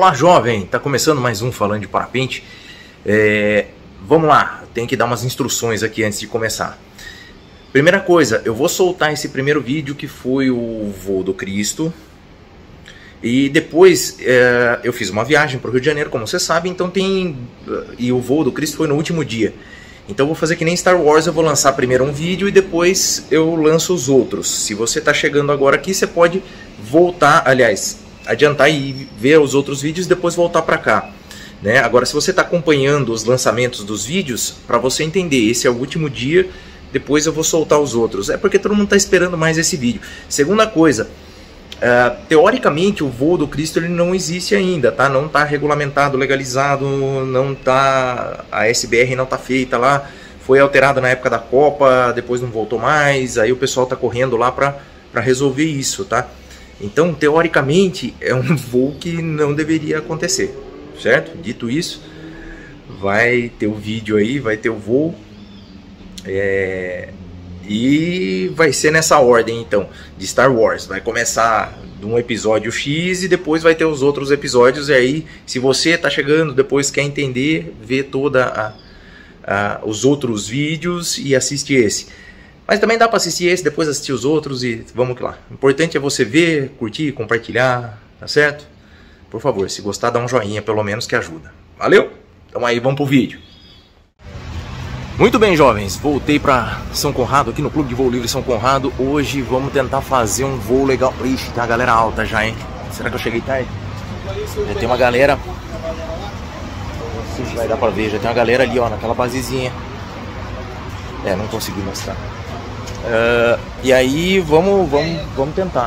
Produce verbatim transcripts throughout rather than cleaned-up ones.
Olá, jovem! Tá começando mais um Falando de Parapente. É, vamos lá, tem que dar umas instruções aqui antes de começar. Primeira coisa, eu vou soltar esse primeiro vídeo que foi o voo do Cristo. E depois é, eu fiz uma viagem para o Rio de Janeiro, como você sabe, então tem... E o voo do Cristo foi no último dia. Então eu vou fazer que nem Star Wars, eu vou lançar primeiro um vídeo e depois eu lanço os outros. Se você está chegando agora aqui, você pode voltar, aliás... adiantar e ver os outros vídeos e depois voltar para cá, né? Agora, se você está acompanhando os lançamentos dos vídeos, para você entender, esse é o último dia, depois eu vou soltar os outros. É porque todo mundo está esperando mais esse vídeo. Segunda coisa, uh, teoricamente o voo do Cristo ele não existe ainda, tá? Não está regulamentado, legalizado, não tá, a S B R não está feita lá, foi alterada na época da Copa, depois não voltou mais, aí o pessoal está correndo lá para para resolver isso, tá? Então, teoricamente, é um voo que não deveria acontecer, certo? Dito isso, vai ter o vídeo aí, vai ter o voo, é... e vai ser nessa ordem, então, de Star Wars. Vai começar de um episódio X e depois vai ter os outros episódios, e aí, se você está chegando, depois quer entender, vê toda a, a, os outros vídeos e assiste esse. Mas também dá para assistir esse, depois assistir os outros e vamos lá. O importante é você ver, curtir, compartilhar, tá certo? Por favor, se gostar, dá um joinha pelo menos que ajuda. Valeu? Então aí, vamos pro vídeo. Muito bem, jovens. Voltei para São Conrado, aqui no Clube de Voo Livre São Conrado. Hoje vamos tentar fazer um voo legal. Ixi, tem uma galera alta já, hein? Será que eu cheguei tarde? Já tem uma galera... Não sei se vai dar para ver. Já tem uma galera ali, ó, naquela basezinha. É, não consegui mostrar. Uh, e aí vamos, vamos, vamos tentar.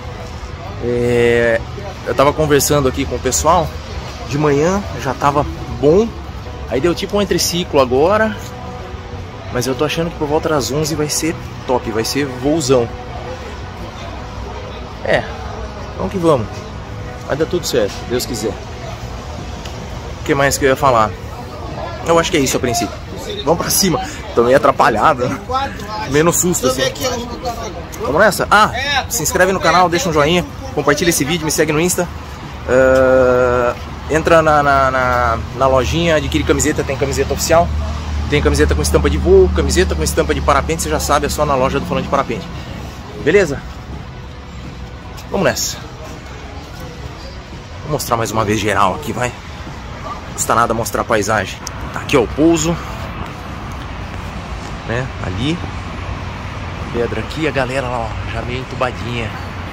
É, eu tava conversando aqui com o pessoal. De manhã já tava bom. Aí deu tipo um entreciclo agora. Mas eu tô achando que por volta das onze vai ser top. Vai ser voozão. É, vamos que vamos. Vai dar tudo certo, se Deus quiser. O que mais que eu ia falar? Eu acho que é isso a princípio. Vamos pra cima. Tô meio atrapalhado. Menos susto assim. Vamos nessa? Ah, se inscreve no canal, deixa um joinha, compartilha esse vídeo, me segue no Insta. uh, Entra na, na, na, na lojinha, adquire camiseta, tem camiseta oficial. Tem camiseta com estampa de voo, camiseta com estampa de parapente, você já sabe, é só na loja do Falando de Parapente. Beleza? Vamos nessa. Vou mostrar mais uma vez geral aqui, vai. Não custa nada mostrar a paisagem. Aqui é o pouso, né? Ali, pedra aqui, a galera lá, ó, já meio entubadinha.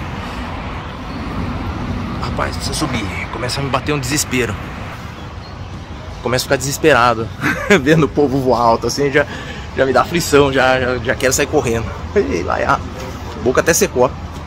Rapaz, precisa subir. Começa a me bater um desespero. Começo a ficar desesperado vendo o povo voar alto, assim, já, já me dá aflição, já, já, já quero sair correndo. Ei, lá, a boca até secou.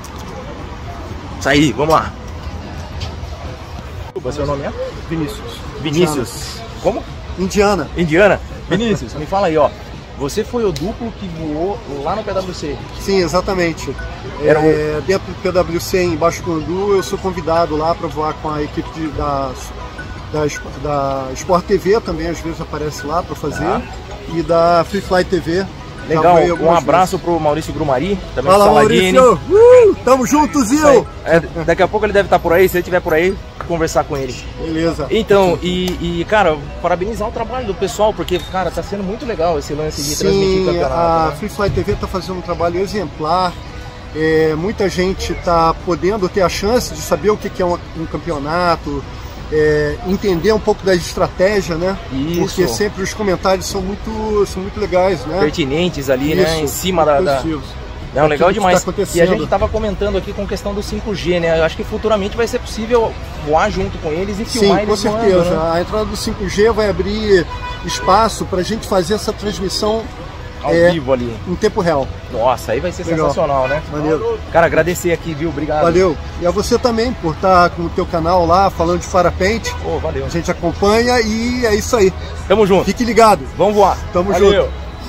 Saí, vamos lá. Qual é o seu nome? É? Vinícius. Vinícius. Indiana. Como? Indiana. Indiana. Vinícius, me fala aí, ó. Você foi o duplo que voou lá no P W C? Sim, exatamente. Era é, o... Dentro do P W C em Baixo Guandu, eu sou convidado lá para voar com a equipe de, da, da, da Sport T V, também às vezes aparece lá para fazer, ah. E da Free Fly T V. Legal, um abraço vezes. Pro Maurício Grumari, também Fala, Maurício! Uh, tamo junto, Zil! É, daqui a pouco ele deve estar por aí, se ele estiver por aí, conversar com ele. Beleza. Então, e, e cara, parabenizar o trabalho do pessoal, porque, cara, tá sendo muito legal esse lance de Sim, transmitir o campeonato. A né? Free Fly T V tá fazendo um trabalho exemplar. É, muita gente tá podendo ter a chance de saber o que, que é um, um campeonato, é, entender um pouco da estratégia, né? Isso. Porque sempre os comentários são muito, são muito legais, né? Pertinentes ali, Isso, né? Em cima da... da... Não, legal demais. Tá e a gente estava comentando aqui com questão do cinco G, né? Eu acho que futuramente vai ser possível voar junto com eles e filmar. Sim, com eles certeza. voando, né? A entrada do cinco G vai abrir espaço para a gente fazer essa transmissão ao é, vivo ali. em tempo real. Nossa, aí vai ser legal. Sensacional, né? Maneiro. Cara, agradecer aqui, viu? Obrigado. Valeu. E a você também por estar com o teu canal lá, falando de parapente. Oh, valeu. A gente acompanha e é isso aí. Tamo junto. Fique ligado. Vamos voar. Tamo valeu. junto.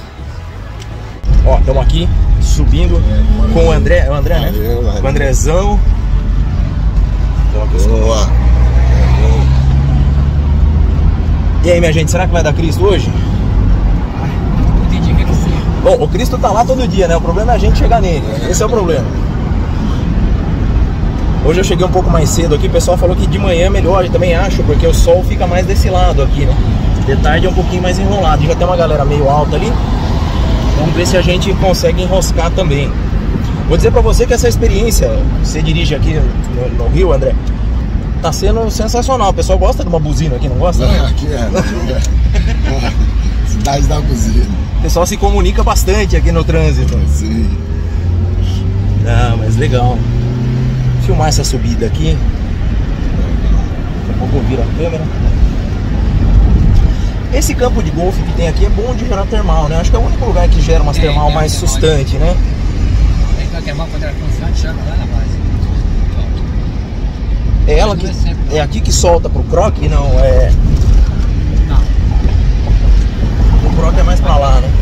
Ó, estamos aqui subindo com o André, é o André, né? Valeu, valeu. Com o Andrezão. Boa. E aí, minha gente, será que vai dar Cristo hoje? Bom, o Cristo tá lá todo dia, né? O problema é a gente chegar nele. Esse é o problema. Hoje eu cheguei um pouco mais cedo aqui, o pessoal falou que de manhã é melhor, eu também acho, porque o sol fica mais desse lado aqui, né? De tarde é um pouquinho mais enrolado, já tem uma galera meio alta ali. Vamos ver se a gente consegue enroscar também. Vou dizer pra você que essa experiência, você dirige aqui no, no Rio, André, tá sendo sensacional. O pessoal gosta de uma buzina aqui, não gosta? É, aqui é, é. Cidade da buzina. O pessoal se comunica bastante aqui no trânsito. Sim. Não, mas legal. Vou filmar essa subida aqui. Daqui a pouco eu viro a câmera. Esse campo de golfe que tem aqui é bom de gerar termal, né? Acho que é o único lugar que gera umas termal mais sustante, né? Tem que termal quando ela funciona, chama lá na base. É ela que é aqui que solta pro croque, não é? Não. O croque é mais pra lá, né?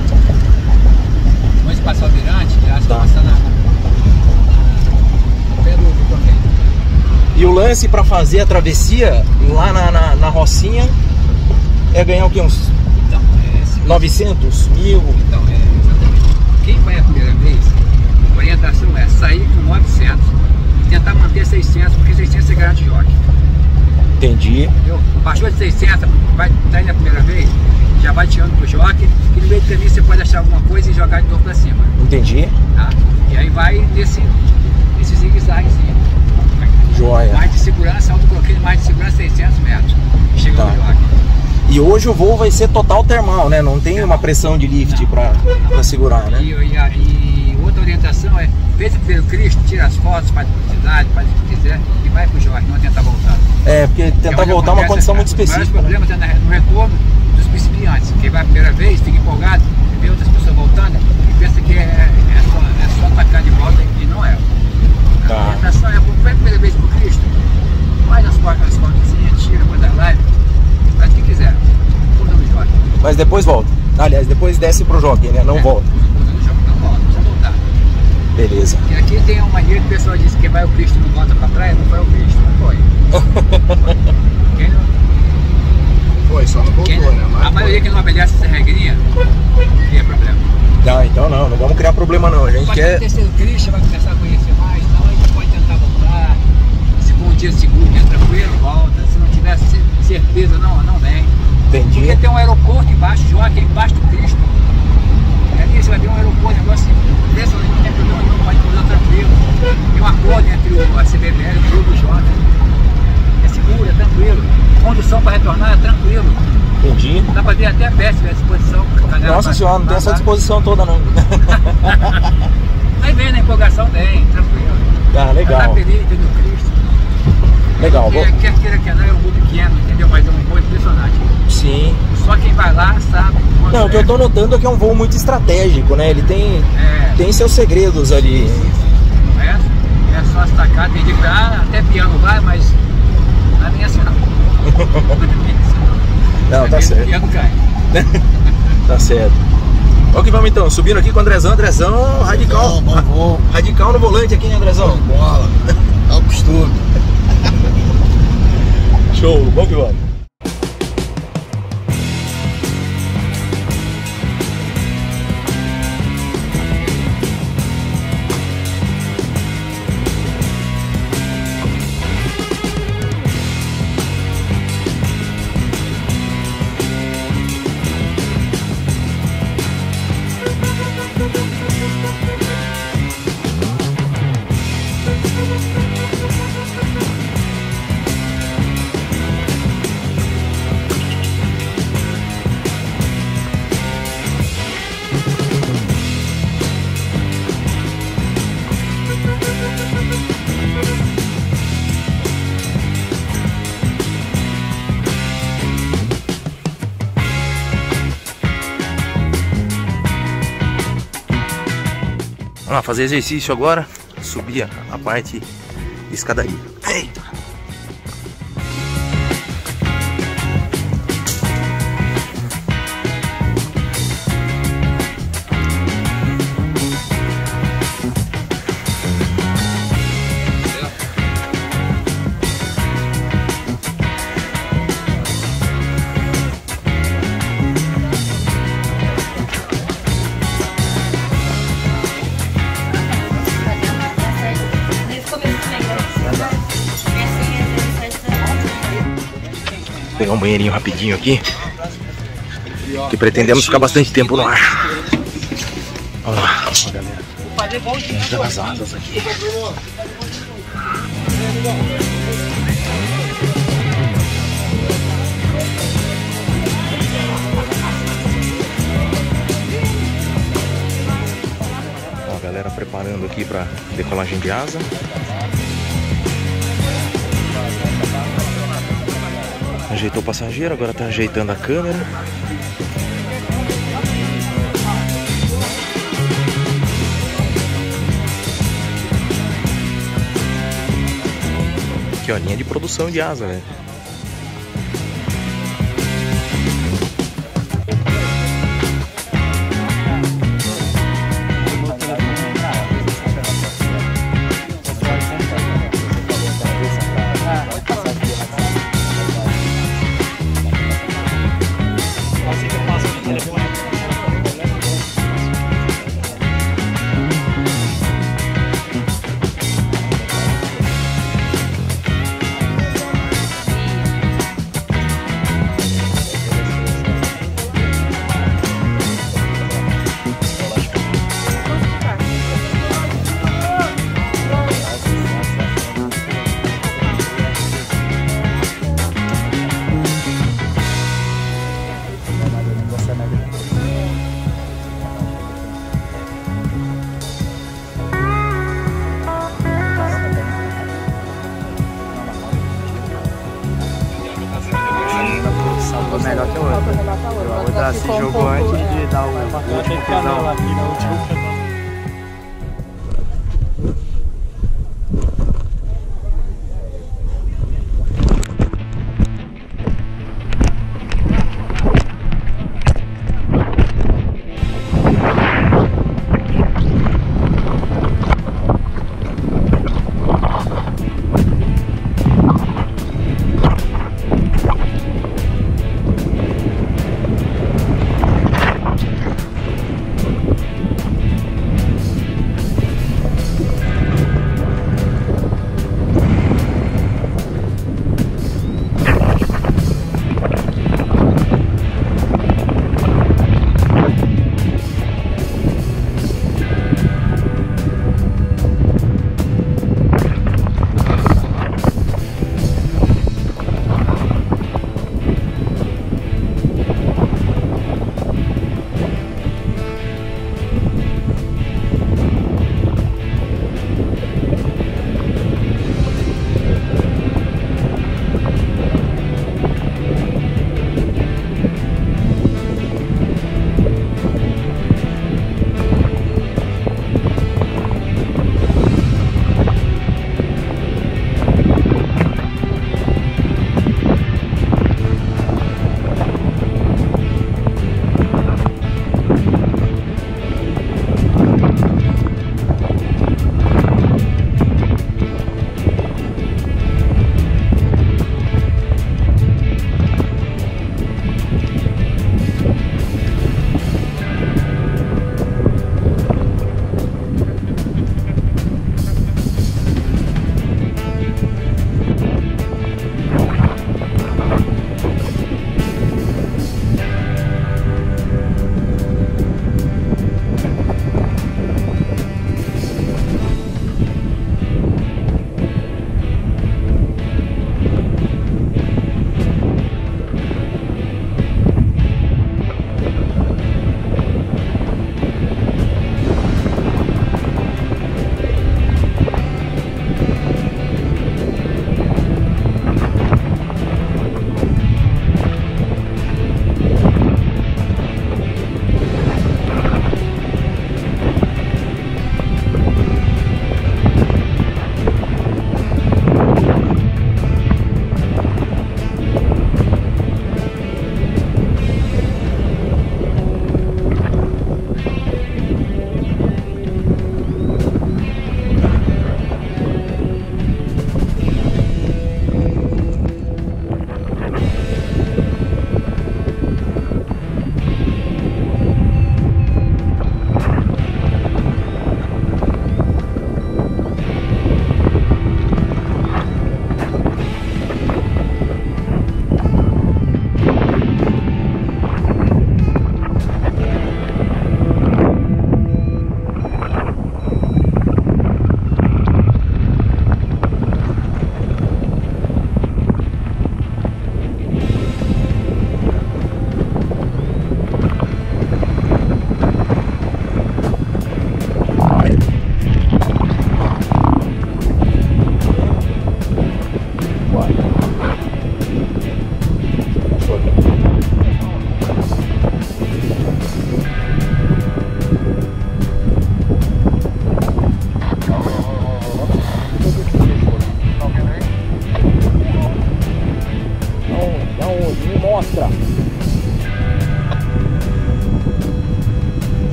Onde passar o virante, já está Tá. passando na, na, na pé do, do bloqueio. E o lance pra fazer a travessia lá na, na, na Rocinha é ganhar o que? Uns Então, é, se, novecentos, mil? então, é exatamente. Quem vai a primeira vez, a orientação é sair com novecentos e tentar manter seiscentos, porque seiscentos você garante jockey. Entendi. Entendeu? Baixou de seiscentos, vai estar indo a primeira vez, já vai tirando pro jockey, que no meio do caminho você pode achar alguma coisa e jogar de novo pra cima. Entendi. Tá? E aí vai nesse, nesse zigue-zaguezinho. Joia. Mais de segurança, alto bloqueio, mais de segurança seiscentos metros. Chega Tá. no jockey. E hoje o voo vai ser total termal, né? Não tem uma pressão de lift pra, pra segurar, né? E, e, a- e outra orientação é, fez o primeiro Cristo, tira as fotos, faz publicidade, faz o que quiser e vai pro jockey, não tentar voltar. É, porque É tentar onde voltar é uma acontece condição muito os maiores específica, né? problemas é na- no retorno dos principiantes. Quem vai a primeira vez, fica empolgado, vê outras pessoas voltando e pensa que é, é, só, é só atacar de volta e não é. Tá. A orientação é, foi a primeira vez pro Cristo, faz as fotos, as fotozinhas, tira, manda a live, faz o que quiser. Pula no jockey. Mas depois volta. Aliás, depois desce pro jockey, né? Não É, volta. pula no jockey, não volta, não precisa voltar. Beleza. E aqui tem uma mania que o pessoal diz que quem vai o Cristo não volta pra trás, não foi o Cristo, não foi. Quem não, Foi, só não voltou, quem, né? Mas a maioria que não obedece essa regrinha, tem problema. Não, então não, não vamos criar problema não. A gente Vai quer. acontecer o Cristo, vai começar a conhecer mais, então a gente pode tentar voltar. Se for um dia seguro, dia tranquilo, volta. Se não tiver ce- certeza, não, não vem. Entendi. Porque tem um aeroporto embaixo, Jockey, embaixo do Cristo. E ali você vai ver um aeroporto, um negócio assim, desse ali, não tem problema nenhum, pode pousar tranquilo. Tem um acordo entre o, a C B B L e o Clube do Jockey. É seguro, é tranquilo. Condução para retornar é tranquilo. Entendi. Dá para ver até a pé se tiver disposição. Canela Nossa pra- senhora, não tem pra essa andar. disposição toda não. Aí vem na empolgação, vem, tranquilo. Tá, Tá legal. feliz, tem no Cristo. Legal. Quer, Vou... quer queira que não, é um voo pequeno, entendeu? Mas é um voo impressionante. Sim. Só quem vai lá sabe. quando Não, o que é. eu tô notando é que é um voo muito estratégico, né? Ele tem, É, tem seus segredos ali. não é? É só destacar, tem de cá, até piano vai, mas não é nem assim não. Não, tá É, certo. Piano cai. Tá certo. Vamos que vamos então, subindo aqui com o Andrezão. Andrezão, radical. Bom, bom voo. Radical no volante aqui, né, Andrezão? Bola. É o costume. Show, vamos que vamos. Vamos lá, fazer exercício agora. Subir a- a parte de escadaria. Eita! Nesse começo também, né? pegar um banheirinho rapidinho aqui, que pretendemos ficar bastante tempo no ar. Olha lá, ó, galera. As asas aqui. Ó, a galera preparando aqui para decolagem de asa. Ajeitou o passageiro, agora tá ajeitando a câmera. Aqui, ó, linha de produção de asa, velho. Foi melhor que a outra. A outra se jogou antes de dar o último pisão.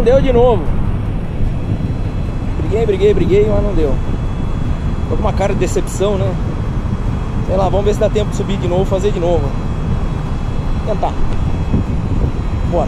não deu de novo. Briguei, briguei, briguei, mas não deu. Tô com uma cara de decepção, né? Sei lá, vamos ver se dá tempo de subir de novo, fazer de novo. Tentar. Bora.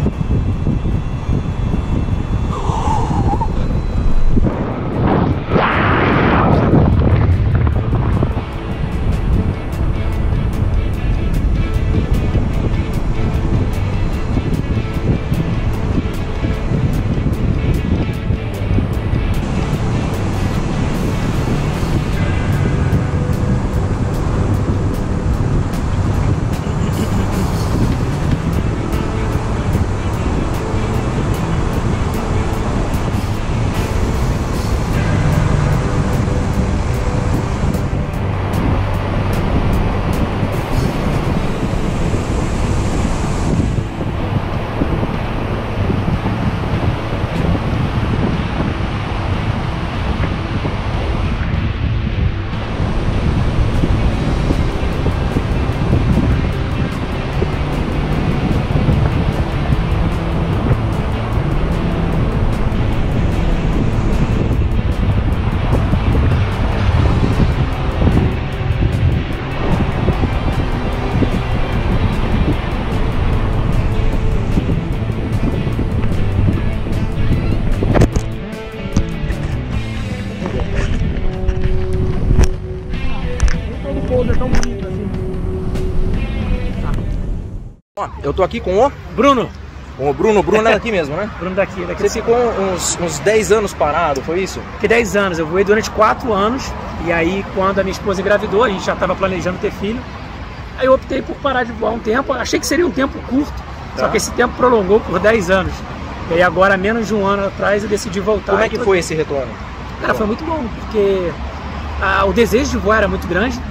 Eu tô aqui com o Bruno. Com o Bruno. Bruno é daqui mesmo, né? Bruno daqui, daqui. Você ficou uns, uns dez anos parado, foi isso? Fiquei dez anos, eu voei durante quatro anos. E aí, quando a minha esposa engravidou, a gente já estava planejando ter filho. Aí eu optei por parar de voar um tempo. Achei que seria um tempo curto, tá. Só que esse tempo prolongou por dez anos. E aí agora, menos de um ano atrás, eu decidi voltar. Como é que foi esse retorno? Cara, foi muito bom, porque ah, o desejo de voar era muito grande.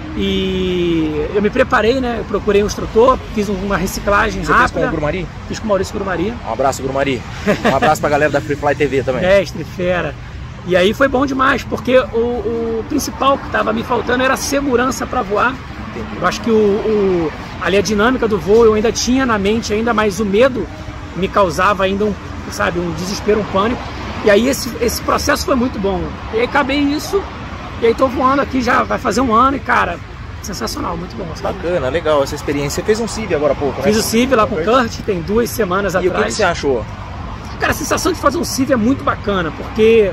E eu me preparei, né? Eu procurei um instrutor, fiz uma reciclagem Você rápida. Você fez com o Grumari? Fiz com o Maurício Grumari. Um abraço, Grumari. Um abraço pra galera da Free Fly T V também. Mestre, fera. E aí foi bom demais, porque o, o principal que estava me faltando era segurança para voar. Entendi. Eu acho que o, o, ali a dinâmica do voo eu ainda tinha na mente, ainda mais o medo me causava ainda um, sabe, um desespero, um pânico. E aí esse, esse processo foi muito bom. E aí acabei isso, e aí tô voando aqui já vai fazer um ano e, cara, sensacional, muito bom. Sabe? Bacana, legal essa experiência. Você fez um C I V agora há pouco, né? Fiz o C I V lá com o Kurt, tem duas semanas e atrás. E o que, que você achou? Cara, a sensação de fazer um C I V é muito bacana, porque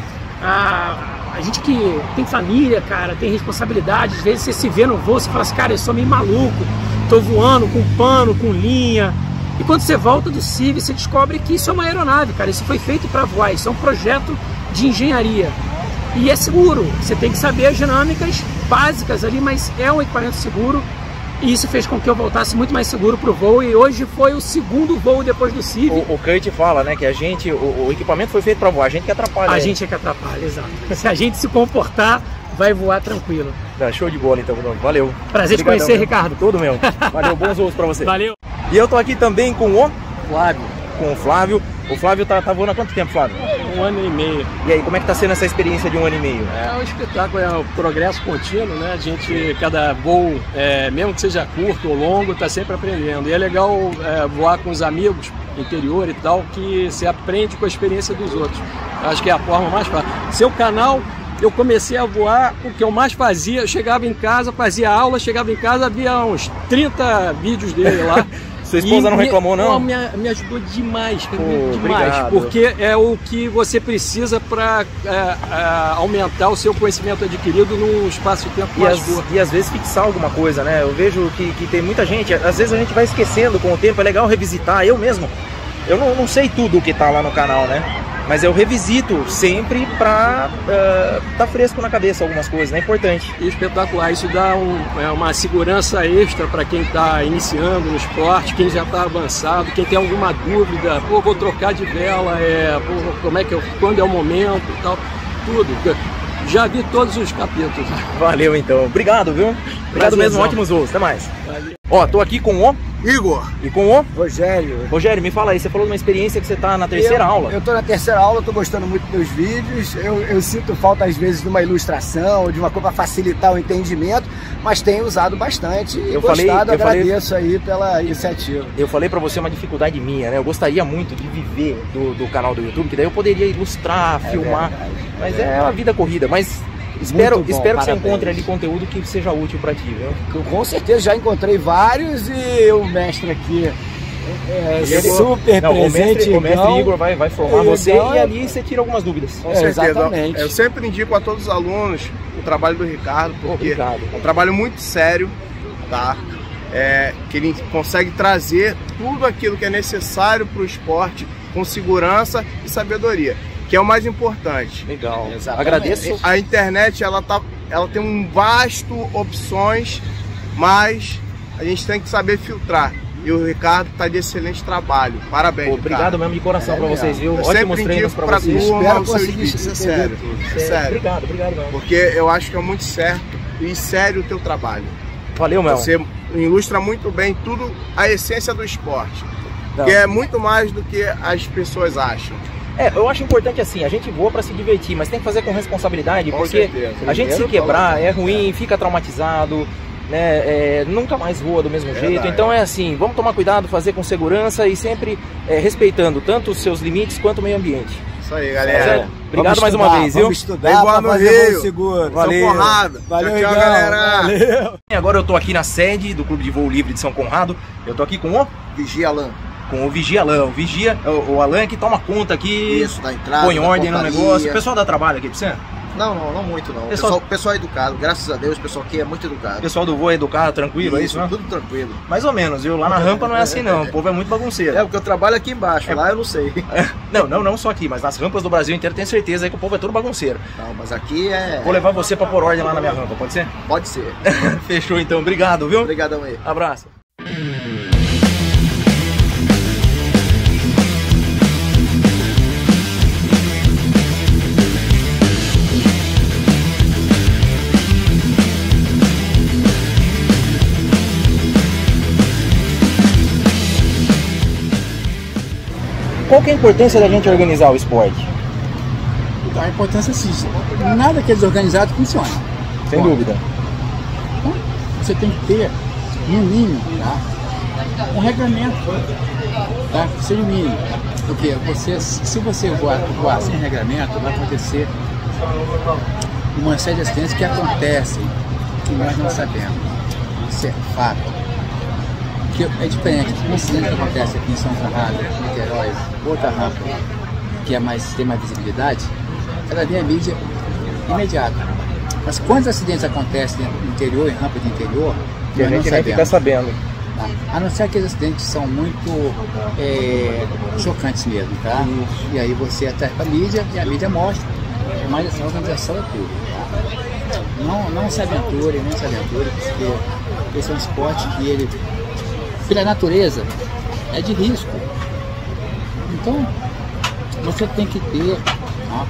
a, a gente que tem família, cara, tem responsabilidade, às vezes você se vê no voo, você fala assim, cara, eu sou meio maluco, tô voando com pano, com linha. E quando você volta do C I V, você descobre que isso é uma aeronave, cara, isso foi feito para voar, isso é um projeto de engenharia. E é seguro, você tem que saber as dinâmicas básicas ali, mas é um equipamento seguro. E isso fez com que eu voltasse muito mais seguro para o voo. E hoje foi o segundo voo depois do C I V. O, o Kurt fala, né, que a gente, o, o equipamento foi feito para voar, a gente que atrapalha. A gente é que atrapalha, exato. Se a gente se comportar, vai voar tranquilo. Não, show de bola então, Bruno. Valeu. Prazer te conhecer, Ricardo. Todo meu. Valeu, bons voos para você. Valeu. E eu tô aqui também com o Flávio. Com o Flávio. O Flávio tá, tá voando há quanto tempo, Flávio? Um ano e meio. E aí, como é que tá sendo essa experiência de um ano e meio? É um espetáculo, é um progresso contínuo, né? A gente, cada voo, é, mesmo que seja curto ou longo, tá sempre aprendendo. E é legal é, voar com os amigos, interior e tal, que você aprende com a experiência dos outros. Acho que é a forma mais fácil. Seu canal, eu comecei a voar, o que eu mais fazia, eu chegava em casa, fazia aula, chegava em casa, havia uns trinta vídeos dele lá. Sua esposa e não reclamou, não? Me, me ajudou demais, Pô, demais, obrigado. Porque é o que você precisa para é, é, aumentar o seu conhecimento adquirido num espaço de tempo e mais as, curto. E às vezes fixar alguma coisa, né? Eu vejo que, que tem muita gente, às vezes a gente vai esquecendo com o tempo, é legal revisitar. Eu mesmo, eu não, não sei tudo o que tá lá no canal, né? Mas eu revisito sempre para uh, tá fresco na cabeça algumas coisas, né? É importante. E espetacular, isso dá um, é, uma segurança extra para quem está iniciando no esporte, quem já está avançado, quem tem alguma dúvida, pô, vou trocar de vela, é, pô, como é que eu, quando é o momento e tal, tudo. Já vi todos os capítulos. Valeu então, obrigado, viu? Obrigado mesmo, ótimos voos, até mais. Valeu. Ó, tô aqui com o Igor. E com o Rogério. Rogério, me fala aí, você falou de uma experiência que você tá na terceira eu, aula. Eu tô na terceira aula, tô gostando muito dos vídeos. Eu, eu sinto falta às vezes de uma ilustração, de uma coisa para facilitar o entendimento, mas tenho usado bastante e eu gostado, falei, eu agradeço falei, aí pela iniciativa. Eu falei pra você uma dificuldade minha, né? Eu gostaria muito de viver do, do canal do YouTube, que daí eu poderia ilustrar, é filmar, verdade, mas é, é uma vida corrida, mas espero, bom, espero que parabéns. Você encontre ali conteúdo que seja útil pra ti, viu? Eu, com certeza já encontrei vários e o mestre aqui é, é super não, presente. O mestre, o mestre Igor vai, vai formar então, você e ali você tira algumas dúvidas. Com certeza. É, exatamente. Eu sempre indico a todos os alunos o trabalho do Ricardo, porque Obrigado. é um trabalho muito sério, tá? É, que ele consegue trazer tudo aquilo que é necessário para o esporte com segurança e sabedoria, que é o mais importante. Legal. Exatamente. Agradeço. A internet ela, tá, ela tem um vasto opções, mas a gente tem que saber filtrar. E o Ricardo está de excelente trabalho. Parabéns. Pô, obrigado Ricardo. mesmo de coração é, para vocês, viu? Eu Ótimos treinos para vocês. Espero conseguir isso. É sério. É sério. Obrigado, obrigado mesmo. Porque eu acho que é muito certo e sério o teu trabalho. Valeu, meu. Você ilustra muito bem tudo, a essência do esporte. Não. Que é muito mais do que as pessoas acham. É, eu acho importante assim, a gente voa para se divertir, mas tem que fazer com responsabilidade, com porque certeza. a gente se quebrar é ruim, fica traumatizado, né, é, nunca mais voa do mesmo Verdade. jeito. Então é assim, vamos tomar cuidado, fazer com segurança e sempre é, respeitando tanto os seus limites quanto o meio ambiente. Isso aí, galera. É, obrigado mais uma vez, viu? Vamos estudar pra no fazer Rio. seguro. Valeu. São Conrado. Valeu, tchau, tchau, galera. Valeu. Agora eu tô aqui na sede do Clube de Voo Livre de São Conrado. Eu tô aqui com o Vigia Alan. Com o Vigia Alan. O Vigia, o, o Alan que toma conta aqui. Isso, da entrada, põe ordem no negócio. O pessoal dá trabalho aqui pra você? Não, não, não muito não. Pessoal... Pessoal, pessoal é educado, graças a Deus, o pessoal aqui é muito educado. O pessoal do voo é educado, tranquilo, isso, é isso, né? Tudo tranquilo. Mais ou menos, viu? Lá na rampa não é assim não, o povo é muito bagunceiro. É, porque eu trabalho aqui embaixo, é... lá eu não sei. Não, não, não só aqui, mas nas rampas do Brasil inteiro tenho certeza aí que o povo é todo bagunceiro. Não, mas aqui é... Vou levar você pra pôr ordem lá na minha rampa, pode ser? Pode ser. Fechou então, obrigado, viu? Obrigadão aí. Abraço. Qual que é a importância da gente organizar o esporte? Então, a importância é assim, nada que é desorganizado funciona. Sem Bom, dúvida. Então, você tem que ter, no mínimo, tá? um regulamento, tá? Que seja o mínimo. Porque você, se você voar, voar sem regulamento, vai acontecer uma série de acidentes que acontecem, que nós não sabemos. Isso é fato. Que é diferente, um acidente que acontece aqui em São Conrado, Niterói, outra rampa, que é mais, tem mais visibilidade, ela vem a mídia imediata. Mas quantos acidentes acontecem no interior, em rampa de interior, que a gente nem fica sabendo. Tá? A não ser que aqueles acidentes são muito é, chocantes mesmo, tá? Isso. E aí você atrai para a mídia e a mídia mostra, mas essa organização é tudo. Tá? Não, não se aventure, não se aventure, porque esse é um esporte que ele, pela natureza, é de risco. Então, você tem que ter tá,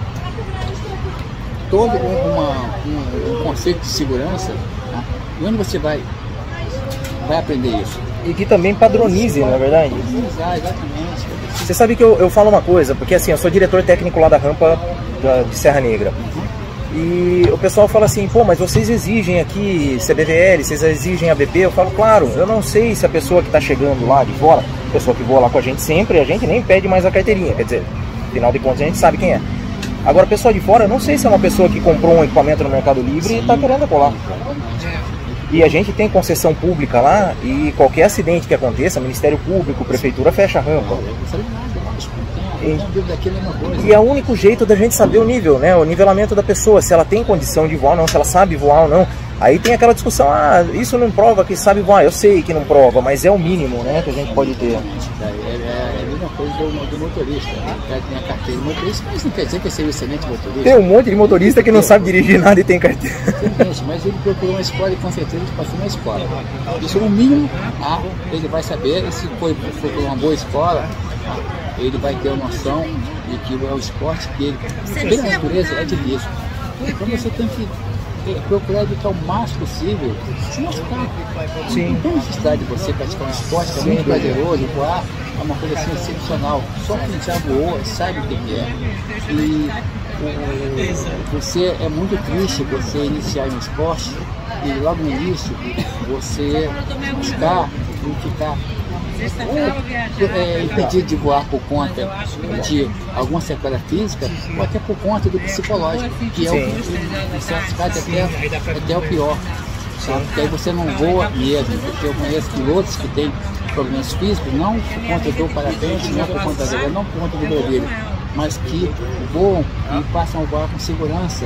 todo uma, um, um conceito de segurança, tá, e onde você vai, vai aprender isso. E que também padronize, não é verdade? Padronizar, exatamente. Você sabe que eu, eu falo uma coisa, porque assim, eu sou diretor técnico lá da rampa da, de Serra Negra. E o pessoal fala assim, pô, mas vocês exigem aqui C B V L, vocês exigem A B P? Eu falo, claro, eu não sei se a pessoa que está chegando lá de fora, a pessoa que voa lá com a gente sempre, a gente nem pede mais a carteirinha, quer dizer, afinal de contas a gente sabe quem é. Agora, a pessoa de fora, eu não sei se é uma pessoa que comprou um equipamento no Mercado Livre e está querendo colar. E a gente tem concessão pública lá e qualquer acidente que aconteça, Ministério Público, Prefeitura fecha a rampa. E, e é o único jeito da gente saber o nível, né? O nivelamento da pessoa, se ela tem condição de voar ou não, se ela sabe voar ou não. Aí tem aquela discussão, ah, isso não prova que sabe voar. Eu sei que não prova, mas é o mínimo, né, que a gente pode ter. É, é, é a mesma coisa do, do motorista, né? O cara tem a carteira de motorista, mas não quer dizer que ele seja um excelente motorista. Tem um monte de motorista que não sabe dirigir nada e tem carteira. Exatamente, mas ele procurou uma escola e com certeza ele passou na escola. Isso no mínimo, ah, ele vai saber, se for, for uma boa escola, ele vai ter a noção de que é o esporte que ele, pela natureza, é de risco. Então você tem que é procurar evitar o máximo possível se machucar. Sim. Não tem necessidade de você praticar um esporte que é muito prazeroso, voar é uma coisa assim excepcional. Só quem já voou sabe o que é. E o, você é muito triste você iniciar um esporte e logo no início você buscar e ficar ou é, impedido de voar por conta de alguma sequela física ou até por conta do psicológico, que é o que em certos casos até, até o pior. Sabe? Porque aí você não voa mesmo, porque eu conheço pilotos que têm problemas físicos, não por conta do parapente, não por conta da não por conta do brilho, mas que voam e passam a voar com segurança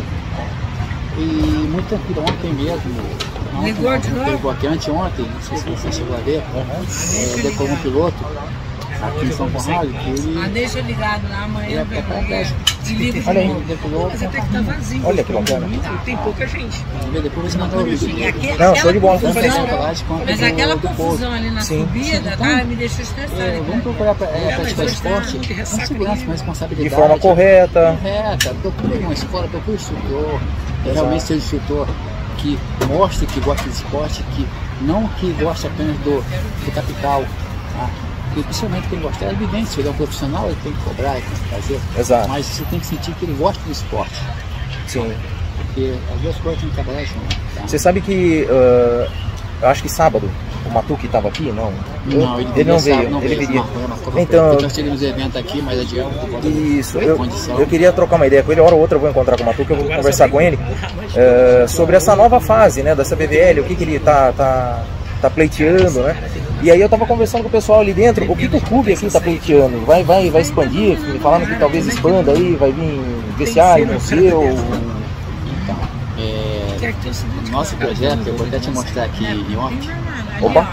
e muito tranquilo. Ontem mesmo, Ontem, ontem, ontem, anteontem, não sei se você chegou a ver, é, decolou um piloto aqui em São Conrado, que ele... Ah, deixa ligado lá amanhã. É paraplégico. Olha aí, ele decolou. Mas até que tá vazio. Olha que bacana. Tem pouca gente. Depois você mandou o vídeo. Não, show de bola. Mas aquela confusão ali na subida, cara, me deixou estressada. É, vamos procurar é, praticar esporte com segurança, com responsabilidade. De forma correta. Correta. Procure uma escola, procure um instrutor. Realmente ser um instrutor que mostre que gosta de esporte, que não que gosta apenas do, do capital, tá? E principalmente quem gosta é evidente, se ele é um profissional, ele tem que cobrar, ele tem que fazer. Exato. Mas você tem que sentir que ele gosta do esporte. Sim. Porque as duas coisas têm que trabalhar junto. Tá? Você sabe que uh, eu acho que sábado o Matuque estava aqui, não? Não, ele, ele não veio. Sábado, não ele veio. viria. Marcou, então, nós teríamos evento aqui, mas adiante. Isso. Eu, eu queria trocar uma ideia com ele. Hora ou outra eu vou encontrar com o Matuque, eu vou conversar com ele uh, sobre essa nova fase, né, dessa B V L, o que, que ele tá, tá, tá pleiteando, né? E aí eu tava conversando com o pessoal ali dentro, o que, que o clube aqui tá pleiteando? Vai, vai, vai expandir? Falando que talvez expanda aí, vai vir vestiário, museu. Então, é, o nosso projeto, eu vou até te mostrar aqui em off. Opa!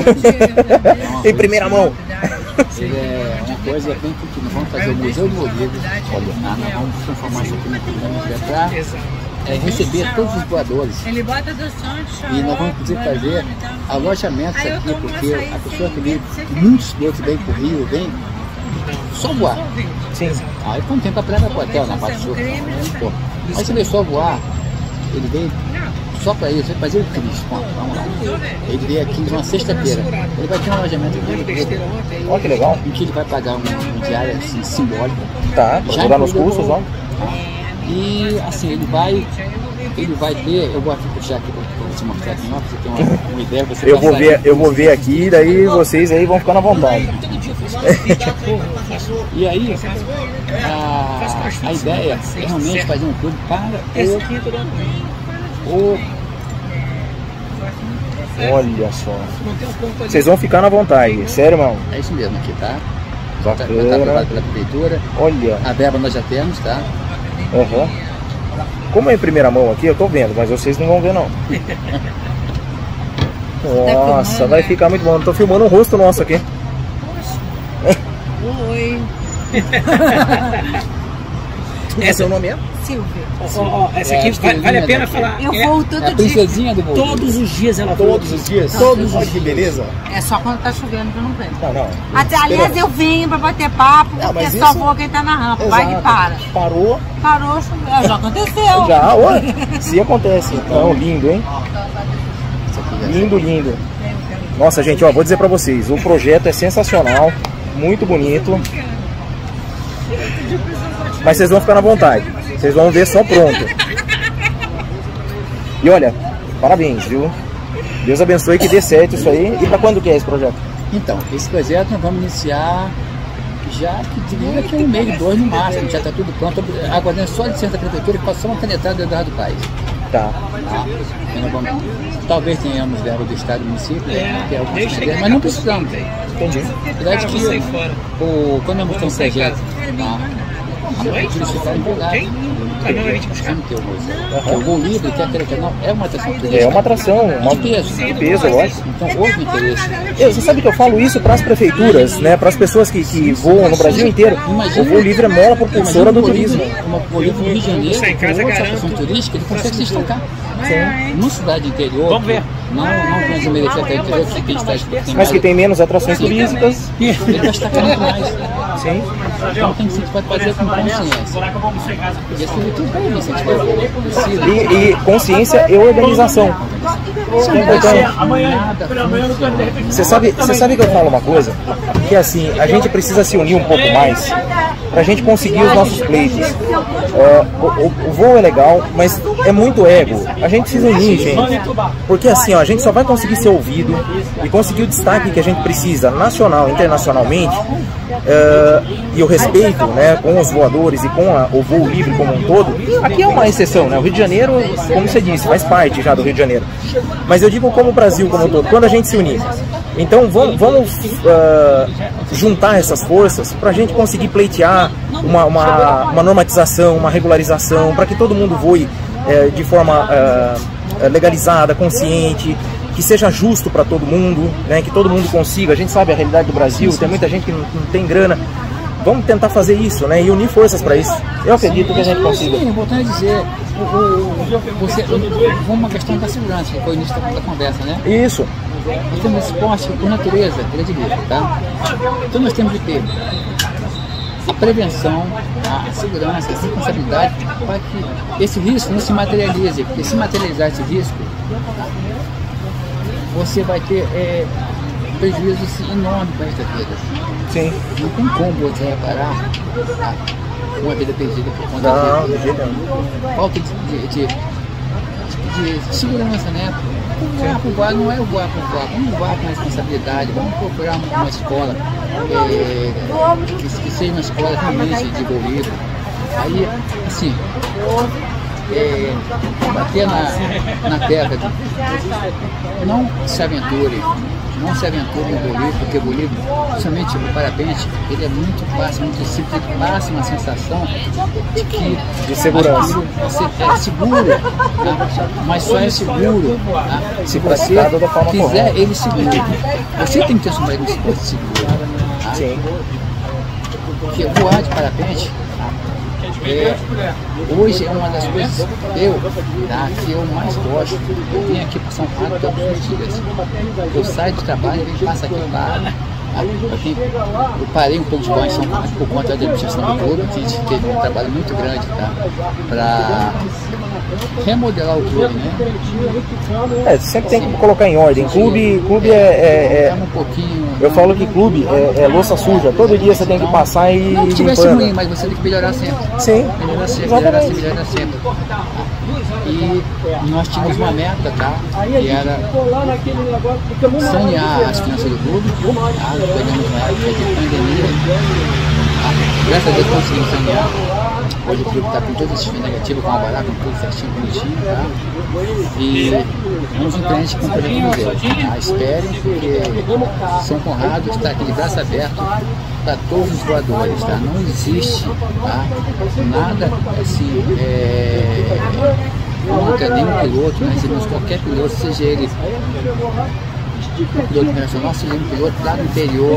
Em primeira mão! Ele é uma coisa bem que nós vamos fazer o Museu do Bolívar. Olha, ah, nós vamos transformar isso aqui no programa para é, receber todos os doadores. E nós vamos poder fazer alojamentos aqui, porque a pessoa que vem, muitos pilotos vêm para o Rio, vem só voar. Sim. Aí quando tem para praia para o hotel, na parte sul. Mas se ele só voar, ele vem só para isso, vai fazer o Cristo. Vamos lá. Ele veio aqui numa sexta-feira. Ele vai ter um alojamento aqui. Olha que legal. Em que ele vai pagar uma, uma diária assim, simbólica. Tá, já dar nos custos, ó. E assim, ele vai. Ele vai ter. Eu vou aqui puxar aqui para você mostrar aqui, ó, você tem uma, uma ideia. Você eu, vou ver, eu vou ver aqui, daí vocês aí vão ficar na vontade. E aí, a, a ideia é realmente fazer um clube para o. o Olha só. Vocês vão ficar na vontade, sério, irmão? É isso mesmo aqui, tá? Bacana. Está aprovado pela prefeitura. Olha. A verba nós já temos, tá? Uhum. Como é em primeira mão aqui, eu tô vendo, mas vocês não vão ver não. Nossa, vai ficar muito bom. Eu tô filmando o rosto nosso aqui. Oi. Esse é o nome é? Silvia. Oh, oh, oh, essa aqui vale, vale a pena falar. Eu é, vou todo é a princesinha dia. do Todos os dias ela Todos os dias? Todos Olha que beleza. É só quando tá chovendo que eu não venho. Não, não. Até, aliás, eu venho pra bater papo, não, porque isso... só vou quem tá na rampa. Exato. Vai e para. Parou. Parou, choveu. Já aconteceu. Já, olha. Se acontece. Então, lindo, hein? Lindo, lindo. Nossa, gente, ó, vou dizer pra vocês, o projeto é sensacional, muito bonito. Mas vocês vão ficar na vontade. Vocês vão ver só pronto. E olha, parabéns, viu? Deus abençoe que dê certo isso aí. E pra quando que é esse projeto? Então, esse projeto nós vamos iniciar já que diria que é um mês, dois no máximo, já está tudo pronto. Aguardando só a licença da prefeitura que passou uma canetada do Eduardo Paes. Tá. Tá? Nós vamos, talvez tenhamos verba do Estado e do município, né, que é algumas ideias, mas não precisamos. Entendi. Verdade que o, quando nós mostramos o projeto, tá? A prefeitura se faz empolgada. Vamos ter o museu. O Voo Livre, que é aquele canal, é uma atração turística. É uma atração, uma de peso. De peso, lógico. Então houve interesse. Eu, você sabe que eu falo isso para as prefeituras, né? Para as pessoas que, que voam no Brasil inteiro. Imagina, o Voo Livre é mola propulsora do turismo. Uma Voo Livre no Rio de Janeiro, com outra atração turística, ele consegue se destacar. Sim. Numa cidade interior, vamos ver. Não, não que nós merecer até interior, que tem cidade que tem mas que tem menos atrações turísticas. Ele vai destacar muito mais. Sim. Então tem que, você pode fazer com consciência. E assim, tudo bem, você precisa. E, e consciência e organização. Você sabe, você sabe que eu falo uma coisa? Que assim, a gente precisa se unir um pouco mais pra gente conseguir os nossos pleitos. Uh, o, o, o voo é legal, mas é muito ego. A gente precisa unir, gente. Porque assim, ó, a gente só vai conseguir ser ouvido e conseguir o destaque que a gente precisa, nacional, internacionalmente, uh, e o respeito, né, com os voadores e com a, o voo livre como um todo. Aqui é uma exceção, né? O Rio de Janeiro, como você disse, faz parte já do Rio de Janeiro. Mas eu digo como o Brasil como um todo, quando a gente se unir. Então vamos, vamos uh, juntar essas forças para a gente conseguir pleitear uma, uma, uma normatização, uma regularização, para que todo mundo voe uh, de forma uh, legalizada, consciente, que seja justo para todo mundo, né, que todo mundo consiga. A gente sabe a realidade do Brasil, tem muita gente que não, não tem grana. Vamos tentar fazer isso, né, e unir forças para isso. Eu acredito que a gente consiga. Sim, voltando a dizer, o, o, você, vamos uma questão da segurança, que foi o início da conversa, né? Isso. Nós temos esporte, por natureza, ele é de risco, tá? Então nós temos que ter a prevenção, a segurança, a responsabilidade para que esse risco não se materialize, porque se materializar esse risco, você vai ter é, prejuízos enormes para esta vida. Sim. Não tem como você reparar uma vida perdida por conta não, de, de jeito nenhum. falta de, de, de, de segurança, né? Voar por voar não é o voar por voar, vamos voar com responsabilidade, vamos procurar uma, uma escola é, que, que seja uma escola realmente de voo livre. Aí, assim, é, bater na, na terra, não se aventure, não se aventure no voo livre, porque o voo livre, principalmente o parapente, ele é muito fácil, muito simples, ele passa uma sensação de que de segurança. Você é seguro, tá? Mas só é seguro, tá? Se você fizer correta. Ele seguro. Você tem que ter um meio de seguro. Tá? Sim. Porque voar de parapente, é, hoje é uma das coisas eu, tá, que eu mais gosto. Eu venho aqui para São Paulo todos os dias. Eu saio do trabalho e venho passar aqui para. Eu, tenho, eu parei um pouco de voar em São Paulo por conta da administração do clube, que a gente teve um trabalho muito grande, tá, para remodelar o clube, né? É, sempre tem que colocar em ordem. Clube, clube é, é, é... um pouquinho. Eu falo que clube é, é louça suja. Todo dia você tem que passar e não que tivesse ruim, mas você tem que melhorar sempre. Sim. Melhorar sempre, melhorar sempre, melhorar sempre. E nós tínhamos uma meta, tá? Que era sanear as finanças do clube, tá? Pegamos uma época de pandemia, tá? Graças a Deus conseguimos sanear. Hoje o clube está com todos esses fins negativos, com a baraca, com tudo certinho, bonitinho, tá? E vamos em frente com o projeto museu, tá? Esperem, porque São Conrado está aqui de braço aberto para todos os voadores, tá? Não existe, tá? Nada assim, é... contra nenhum piloto, nós recebemos qualquer piloto, seja ele piloto internacional, seja um piloto lá do interior,